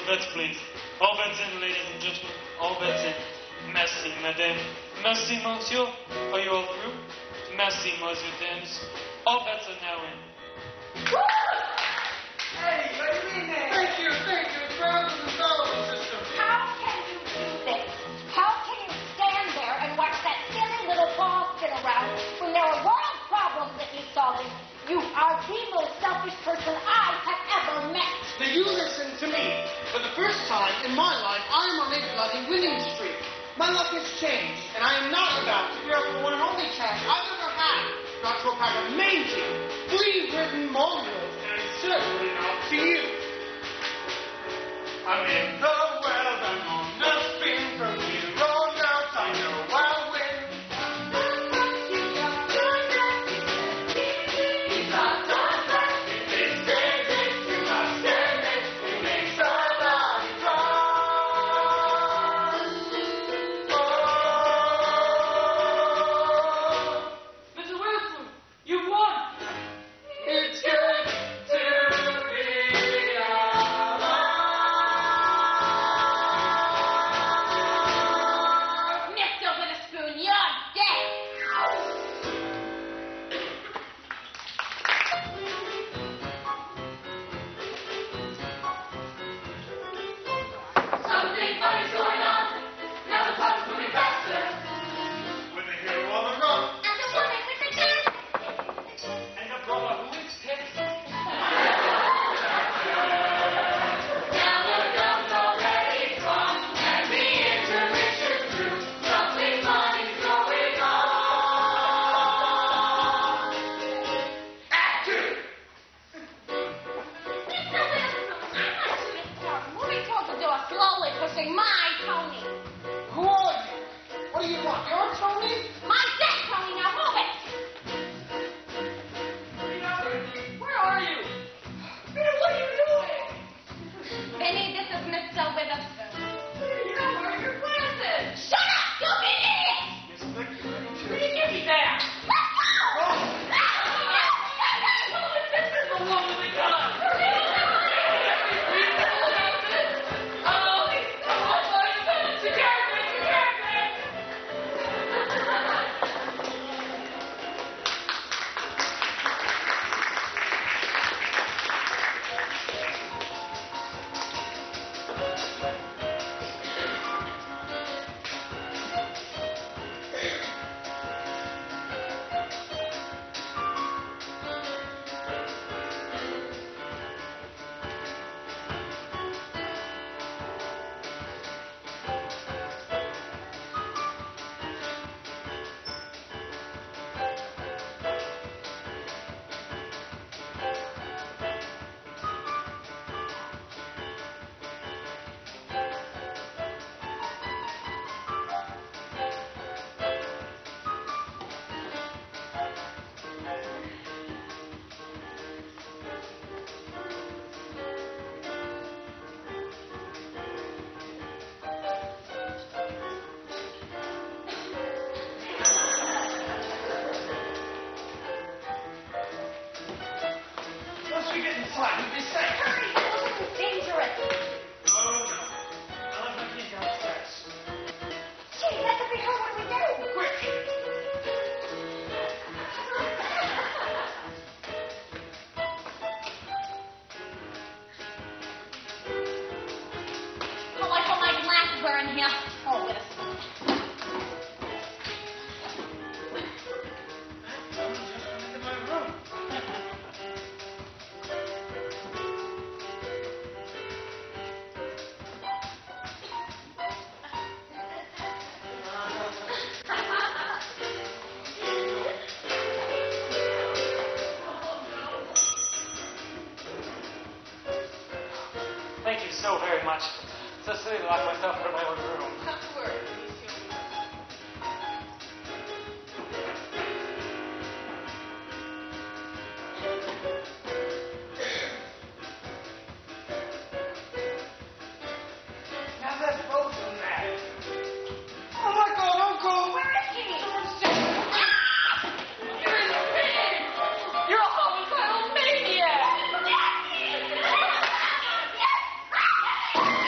All bets, please. All bets in, ladies and gentlemen. All bets in. Merci, madame. Merci, monsieur. Are you all through? Merci, monsieur, dames. All bets are now in. Hey, what do you mean there? Thank you, thank you. Grounds and solar system. How can you do this? How can you stand there and watch that silly little ball spin around when there are world problems that need solving? You are the most selfish person I have ever met. Now you listen to me. For the first time in my life, I am on a bloody winning streak. My luck has changed, and I am not about to give up the one and only chance I've ever had not to a pack of mangy, flea-ridden mongrels, and certainly not to you. I'm in the world, I'm on the spin from here on out, I know I'll win. Thank you so very much. So silly to lock myself in my own room. Not to worry. Now that's both of that. Oh my God, Uncle! Where is he? You're insane! You're a homicidal maniac!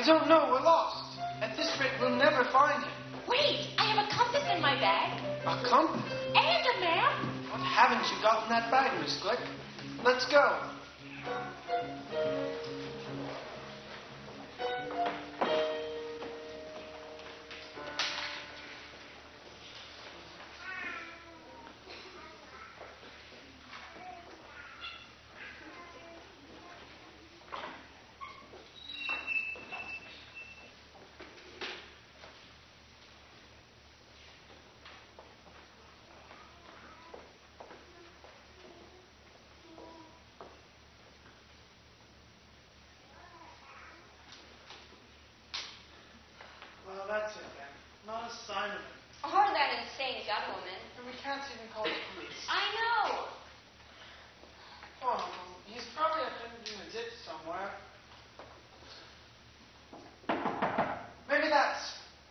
don't know. We're lost. At this rate, we'll never find him. Wait, I have a compass in my bag. A compass? And a map. What haven't you got in that bag, Miss Glick? Let's go. Well, that's it then. Not a sign of it. Or that insane gunwoman. And we can't even call the police. I know. Oh, he's probably up in the ditch somewhere. Maybe that's...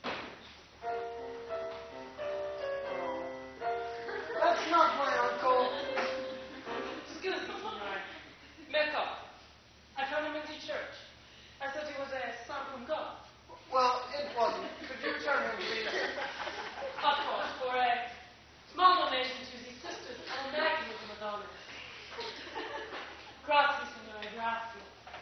Oh. That's not my uncle. Excuse me, Signore. Mecca. I found him in the church. I thought he was a son from God. Well, it wasn't. Could you turn him, please? Of course, for a small donation to the Sisters of Immaculate Madonna. Grazie, Signore, grazie.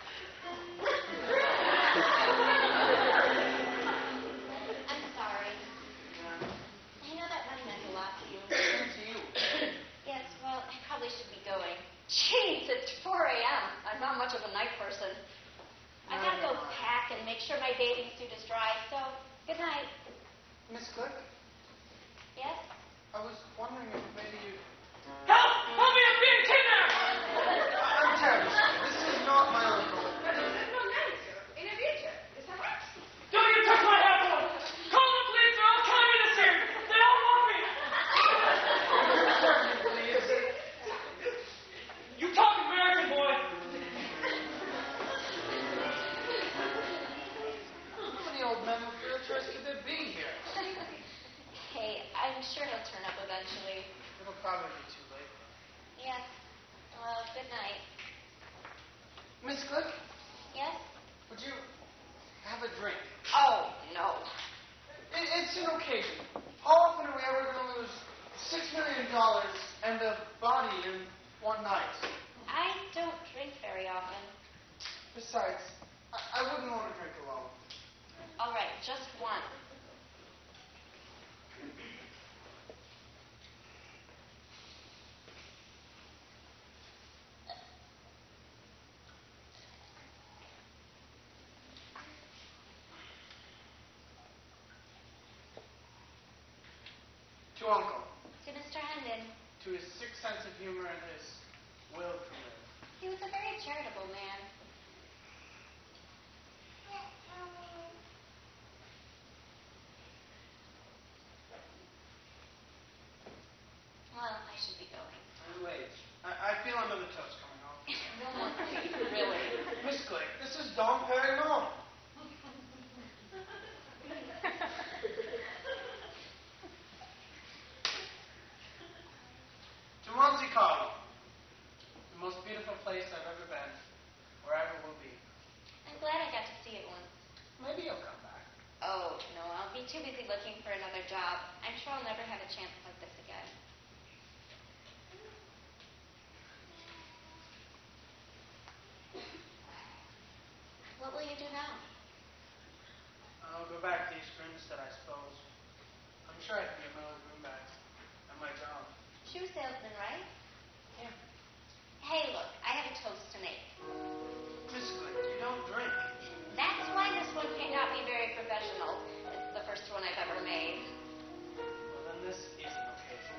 I'm sorry. I know that money meant a lot to you. To you. Yes, well, I probably should be going. Jeez, it's four a.m. I'm not much of a night person. I No, gotta go you're not. pack and make sure my bathing suit is dry, so good night. Miss Glick, Yes? I was wondering if maybe you... Help! Help me! I'm being kidnapped! I'm terribly sorry. This is not my uncle. Don't you touch my apple! Call the police or I'll come in the scene! They all want me! Certainly, please. You talk American, boy! How many old men with wheelchairs could there be here? Hey, I'm sure he'll turn up eventually. It'll probably be too late. Yes. Well, good night. Miss Glick, Yes? would you have a drink? Oh, no. It, it's an occasion. How often are we ever going to lose six million dollars and a body in one night? I don't drink very often. Besides, I, I wouldn't want to drink alone. All right, just one. To Uncle. To Mister Hendon. To his sick sense of humor and his will to live. He was a very charitable man. Well, I should be going. I'm late. I, I feel another toast coming off. No more tea, really. Miss Glick, this is Dom Perignon. To Monte Carlo. The most beautiful place I've ever been. Or ever will be. I'm glad I got to see it once. Maybe you'll come back. Oh, no, I'll be too busy looking for another job. I'm sure I'll never have a chance like this again. What will you do now? I'll go back to East Grinstead, I suppose. I'm sure I can get my own room back. And my job. Shoe salesman, right? Yeah. Hey, look, I have a toast to make. Miss Glick, you don't drink. That's why this one came out me very professional. It's the first one I've ever made. Well, then this is an occasion.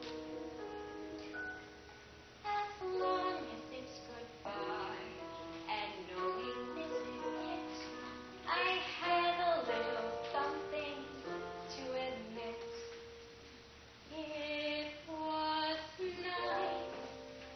As long as it's goodbye and no we're missing it, I had a little something to admit. It was nice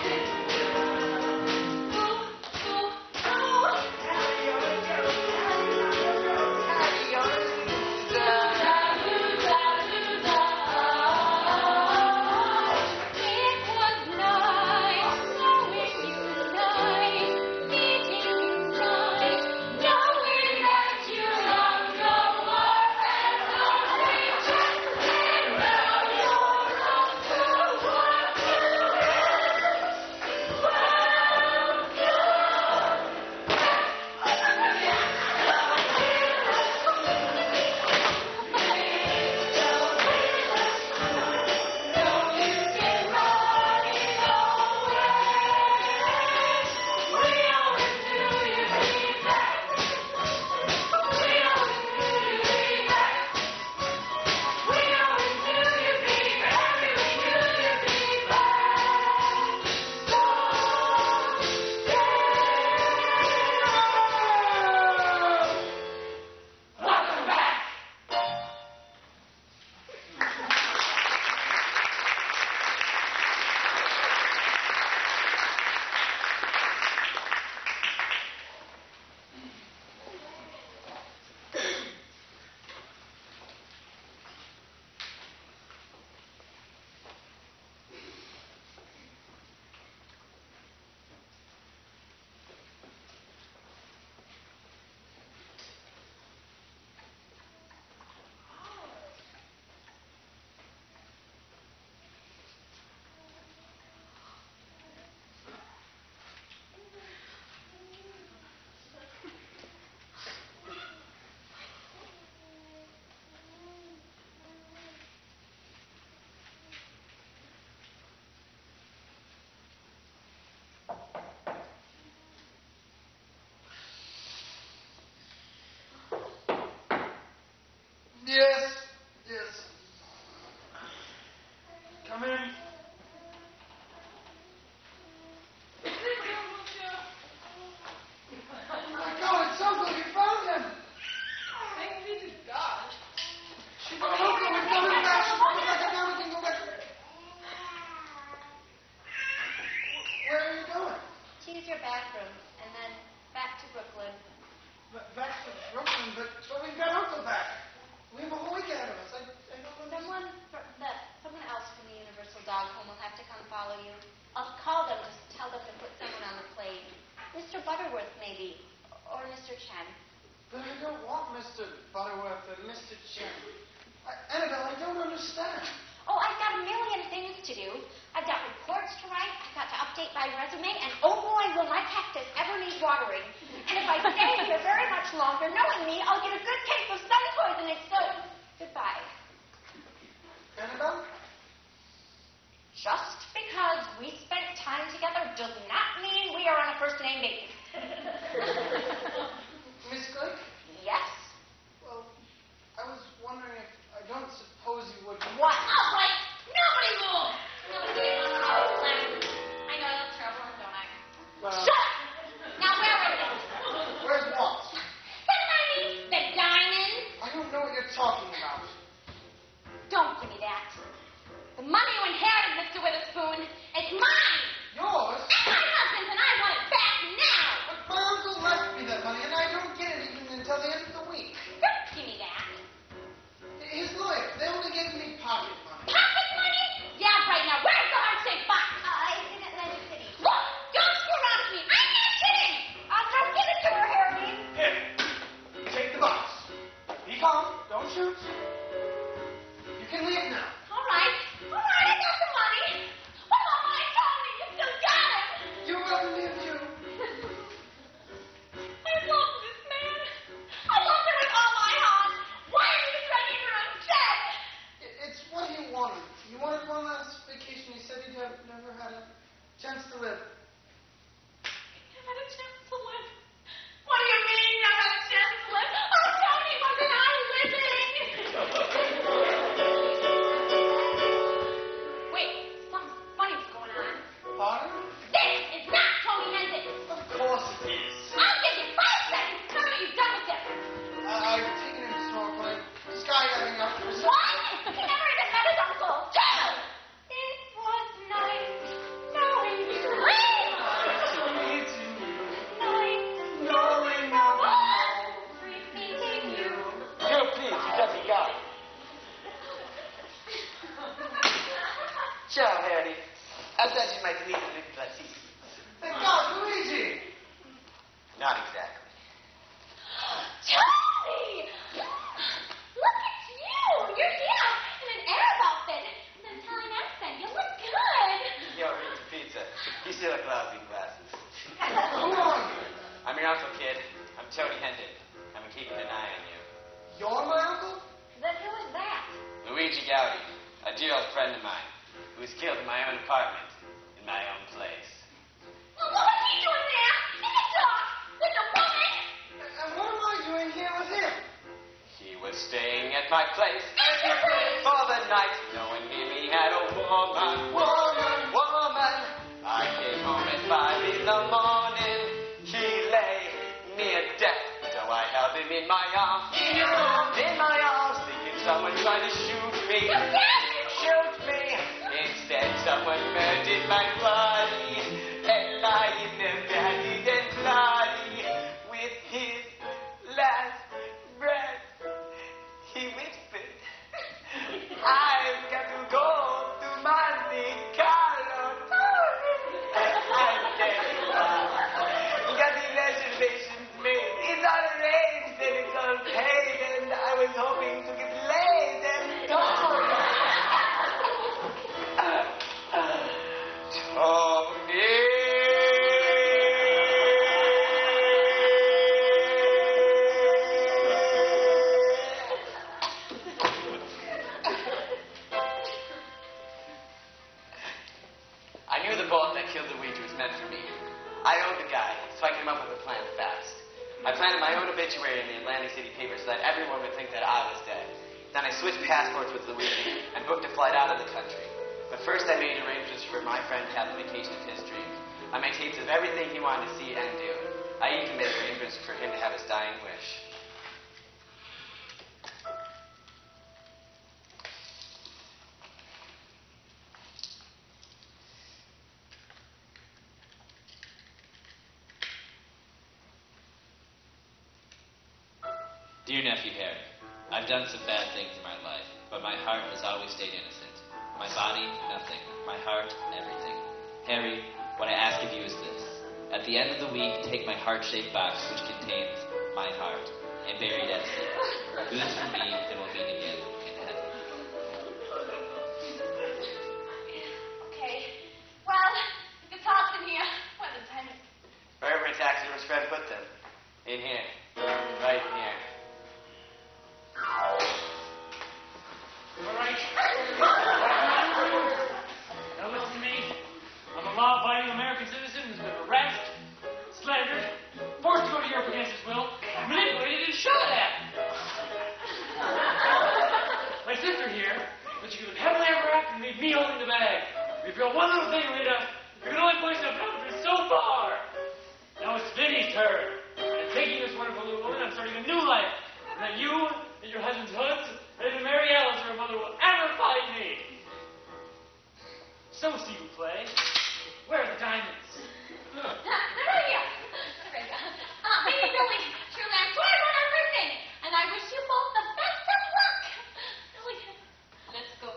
Yes, yes. Come in. Oh my God, it sounds like you found him. Thank be to God. She got Uncle, we're coming back. She's coming back, and now we can go back. Where are you going? To use your bathroom, and then back to Brooklyn. Ba- Back to Brooklyn, but, but we've got Uncle back. We have a whole week ahead of us. I, I don't understand. Someone, fr- that, someone else from the Universal Dog Home will have to come follow you. I'll call them, just tell them to put someone on the plane. Mister Butterworth, maybe. Or Mister Chen. But I don't want Mister Butterworth and Mister Chen. I, Annabelle, I don't understand. Oh, I've got a million things to do. I've got reports to write. I've got to update my resume. And oh boy, will my cactus ever need watering. And if I stay here very much longer, knowing me, I'll get a good case of sun poisoning. So, goodbye. Annabelle? Just because we spent time together does not mean we are on a first name basis. Miss Glick? Yes? Well, I was wondering if I don't suppose you would. What? All right. Nobody move. Nobody on our plan. I know that's trouble, don't I? Well, Shut up. Now where is it? where's what? The money. The diamond. I don't know what you're talking about. Don't give me that. The money you inherited, Mister Witherspoon, it's mine. Yours? And my husband's, and I want it back now. But my uncle left me that money, and I don't get it even until the end of the week. Don't give me that. His lawyer, they only gave me pocket money. Pocket money? Yeah, right now. Where's the heart-shaped box? Uh, it's in Atlantic City. Look! Don't screw around with me. I'm not kidding. I'll go give it to her, Harry. Here, take the box. Be calm. Don't shoot. You can leave now. All right. All right, I got the money. What about my Tony? You still got him. You're welcome to him, too. I love this man. I love him with all my heart. Why are you dragging her on check? It- It's what he wanted. He wanted one last vacation. He said he'd have never had a chance to live. Never had a chance to live. What do you mean, never had a chance to live? Oh, Tony, wasn't I living? Wait, something funny's going on. Pardon? This is not Tony Hendon. Of course it is. I'll give you five seconds to tell me you're done with this. Uh, I've taken him snorkeling, skydiving out for some... One, you never even met his uncle. Two, it was nice knowing you. like little placis. Thank God, Luigi! Not exactly. Charlie! Look at you! You're here in an Arab outfit and an Italian accent. You look good. Yo, it's pizza. You still have lousy glasses. Who are you? I'm your uncle, kid. I'm Tony Hendon. I'm keeping an eye on you. You're my uncle? Then who is that? Luigi Gowdy, a dear old friend of mine, who was killed in my own apartment, in my own place. Well, what was he doing there? In the dark with a woman? And what am I doing here with him? He was staying at my place At your place? for the night. No one near me had a woman, woman, woman. I came home at five in the morning. He lay near death, so I held him in my arms. In your arms? In my arms, thinking someone tried to shoot me. You scared me? Shoot me. Instead, someone murdered my body and lie in the valley and bloody. With his last breath, he whispered, I've got to go to Monte Carlo. And there you are. You got the reservations made. It's all arranged and it's all paid, and I was hoping to get laid and gone. I knew the bullet that killed Luigi was meant for me. I owed the guy, so I came up with a plan fast. I planted my own obituary in the Atlantic City paper so that everyone would think that I was dead. Then I switched passports with Luigi and booked a flight out of the country. But first I made arrangements for my friend to have a vacation of his dreams. I made tapes of everything he wanted to see and do. I even made arrangements for him to have his dying wish. Dear Nephew Harry, I've done some bad things in my life, but my heart has always stayed innocent. My body, nothing. My heart, everything. Harry, what I ask of you is this. At the end of the week, take my heart-shaped box, which contains my heart, and bury it at sea. Do this for me, then we'll meet again in heaven. Okay. Well, if it's hot in here, what the time is it? Wherever my taxidermist friend put them. In here. Right in here. All right. Now listen to me. I'm a law-abiding American citizen who's been arrested, slandered, forced to go to Europe against his will, manipulated, and shot at. My sister here, but she was heavily ever after and made me holding the bag. If you're one little thing, Rita, you can only push that boundary so far. Now it's Vinny's turn. And taking this wonderful little woman, I'm starting a new life. And that you and your husband's hoods and Mary Alice or her mother will ever fight me. So, see you play. Where are the diamonds? Uh, they're right here. There we go. Uh, baby Billy, truly, I swear on everything. And I wish you both the best of luck. Billy, let's go.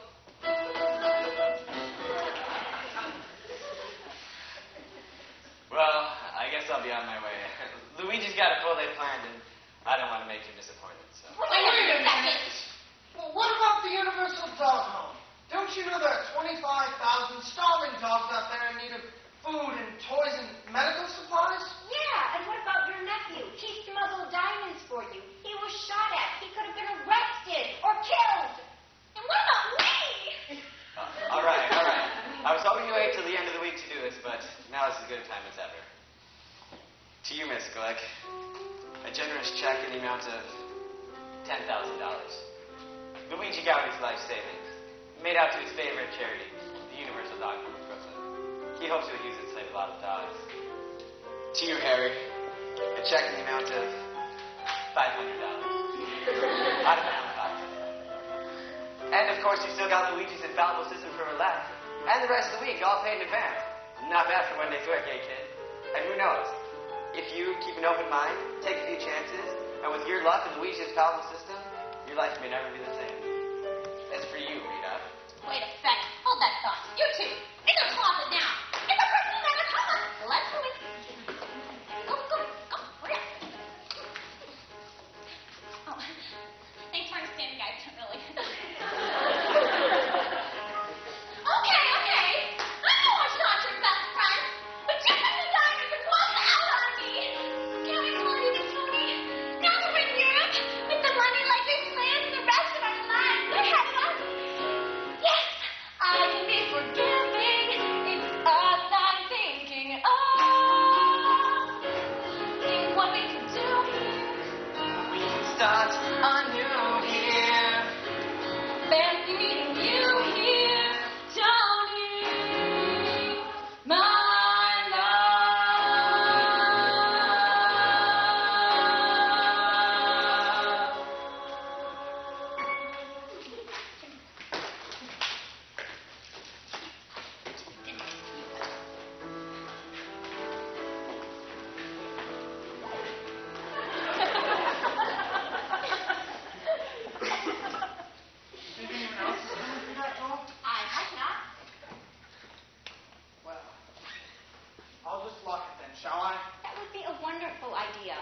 Well, I guess I'll be on my way. Luigi's got a full day planned, and I don't want to make you disappointed, so. Wait a second. Well, what about the Universal Dog Home? Don't you know there are twenty-five thousand starving dogs out there in need of food and toys and medical supplies? Yeah, and what about your nephew? He smuggled diamonds for you. He was shot at. He could have been arrested or killed. And what about me? Uh, all right, all right. I was hoping to wait till the end of the week to do this, but now is as good a time as ever. To you, Miss Glick, a generous check in the amount of ten thousand dollars. Luigi Gowdy's life savings, made out to his favorite charity, the Universal Dog Home of Brooklyn. He hopes to use it to save a lot of dogs. To you, Harry, a check in the amount of five hundred dollars. Out of my own pocket. And, of course, you've still got Luigi's infallible system for roulette. And the rest of the week, all paid in advance. Not bad for one day's work, eh, kid? And who knows? If you keep an open mind, take a few chances, and with your luck and Luigi's infallible system, your life may never be the same. It's for you, Rita. Wait a sec. Hold that thought. You two, in the closet now. shall I? That would be a wonderful idea.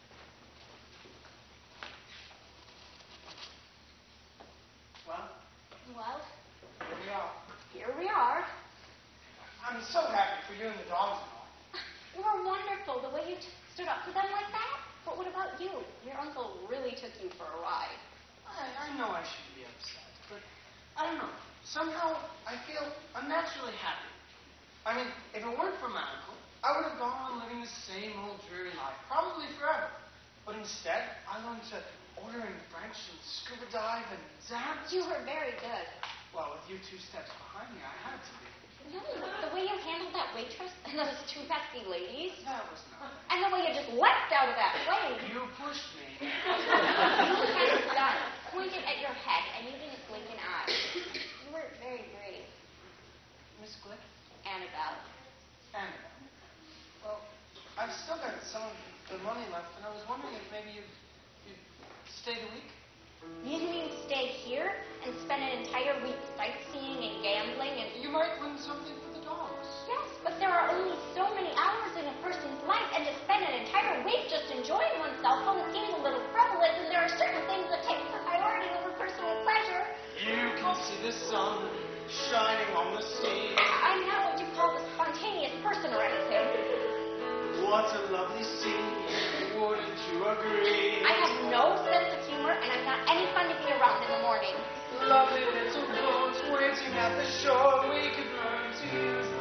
Well, Well, here we are. here we are. I'm so happy for you and the dogs and all. You were wonderful, the way you t- stood up for them like that. But what about you? Your uncle really took you for a ride. I, I know I shouldn't be upset, but I don't know. Somehow I feel unnaturally happy. I mean, if it weren't for my uncle, I would have gone on living the same old dreary life, probably forever. But instead, I learned to order in French and scuba dive and zap. You were very good. Well, with you two steps behind me, I had to be. No, the way you handled that waitress and those two pesky ladies, That was not. and the way you just leapt out of that plane. You pushed me. You had a gun pointed at your head, and you didn't blink an eye. You were very brave, Miss Glick? Annabelle. Annabelle. Well, I've still got some of the money left, and I was wondering if maybe you'd, you'd stay the week? You mean stay here and spend an entire week sightseeing and gambling and... You might win something for the dogs. Yes, but there are only so many hours in a person's life, and to spend an entire week just enjoying oneself home seems a little frivolous, and there are certain things that take the priority over personal pleasure. You can see the sun shining on the sea. I'm not what you call a spontaneous person or anything. What a lovely scene, wouldn't you agree? I have no sense of humor, and I'm not any fun to be around in the morning. Lovely little boats waiting at the shore, we could learn to use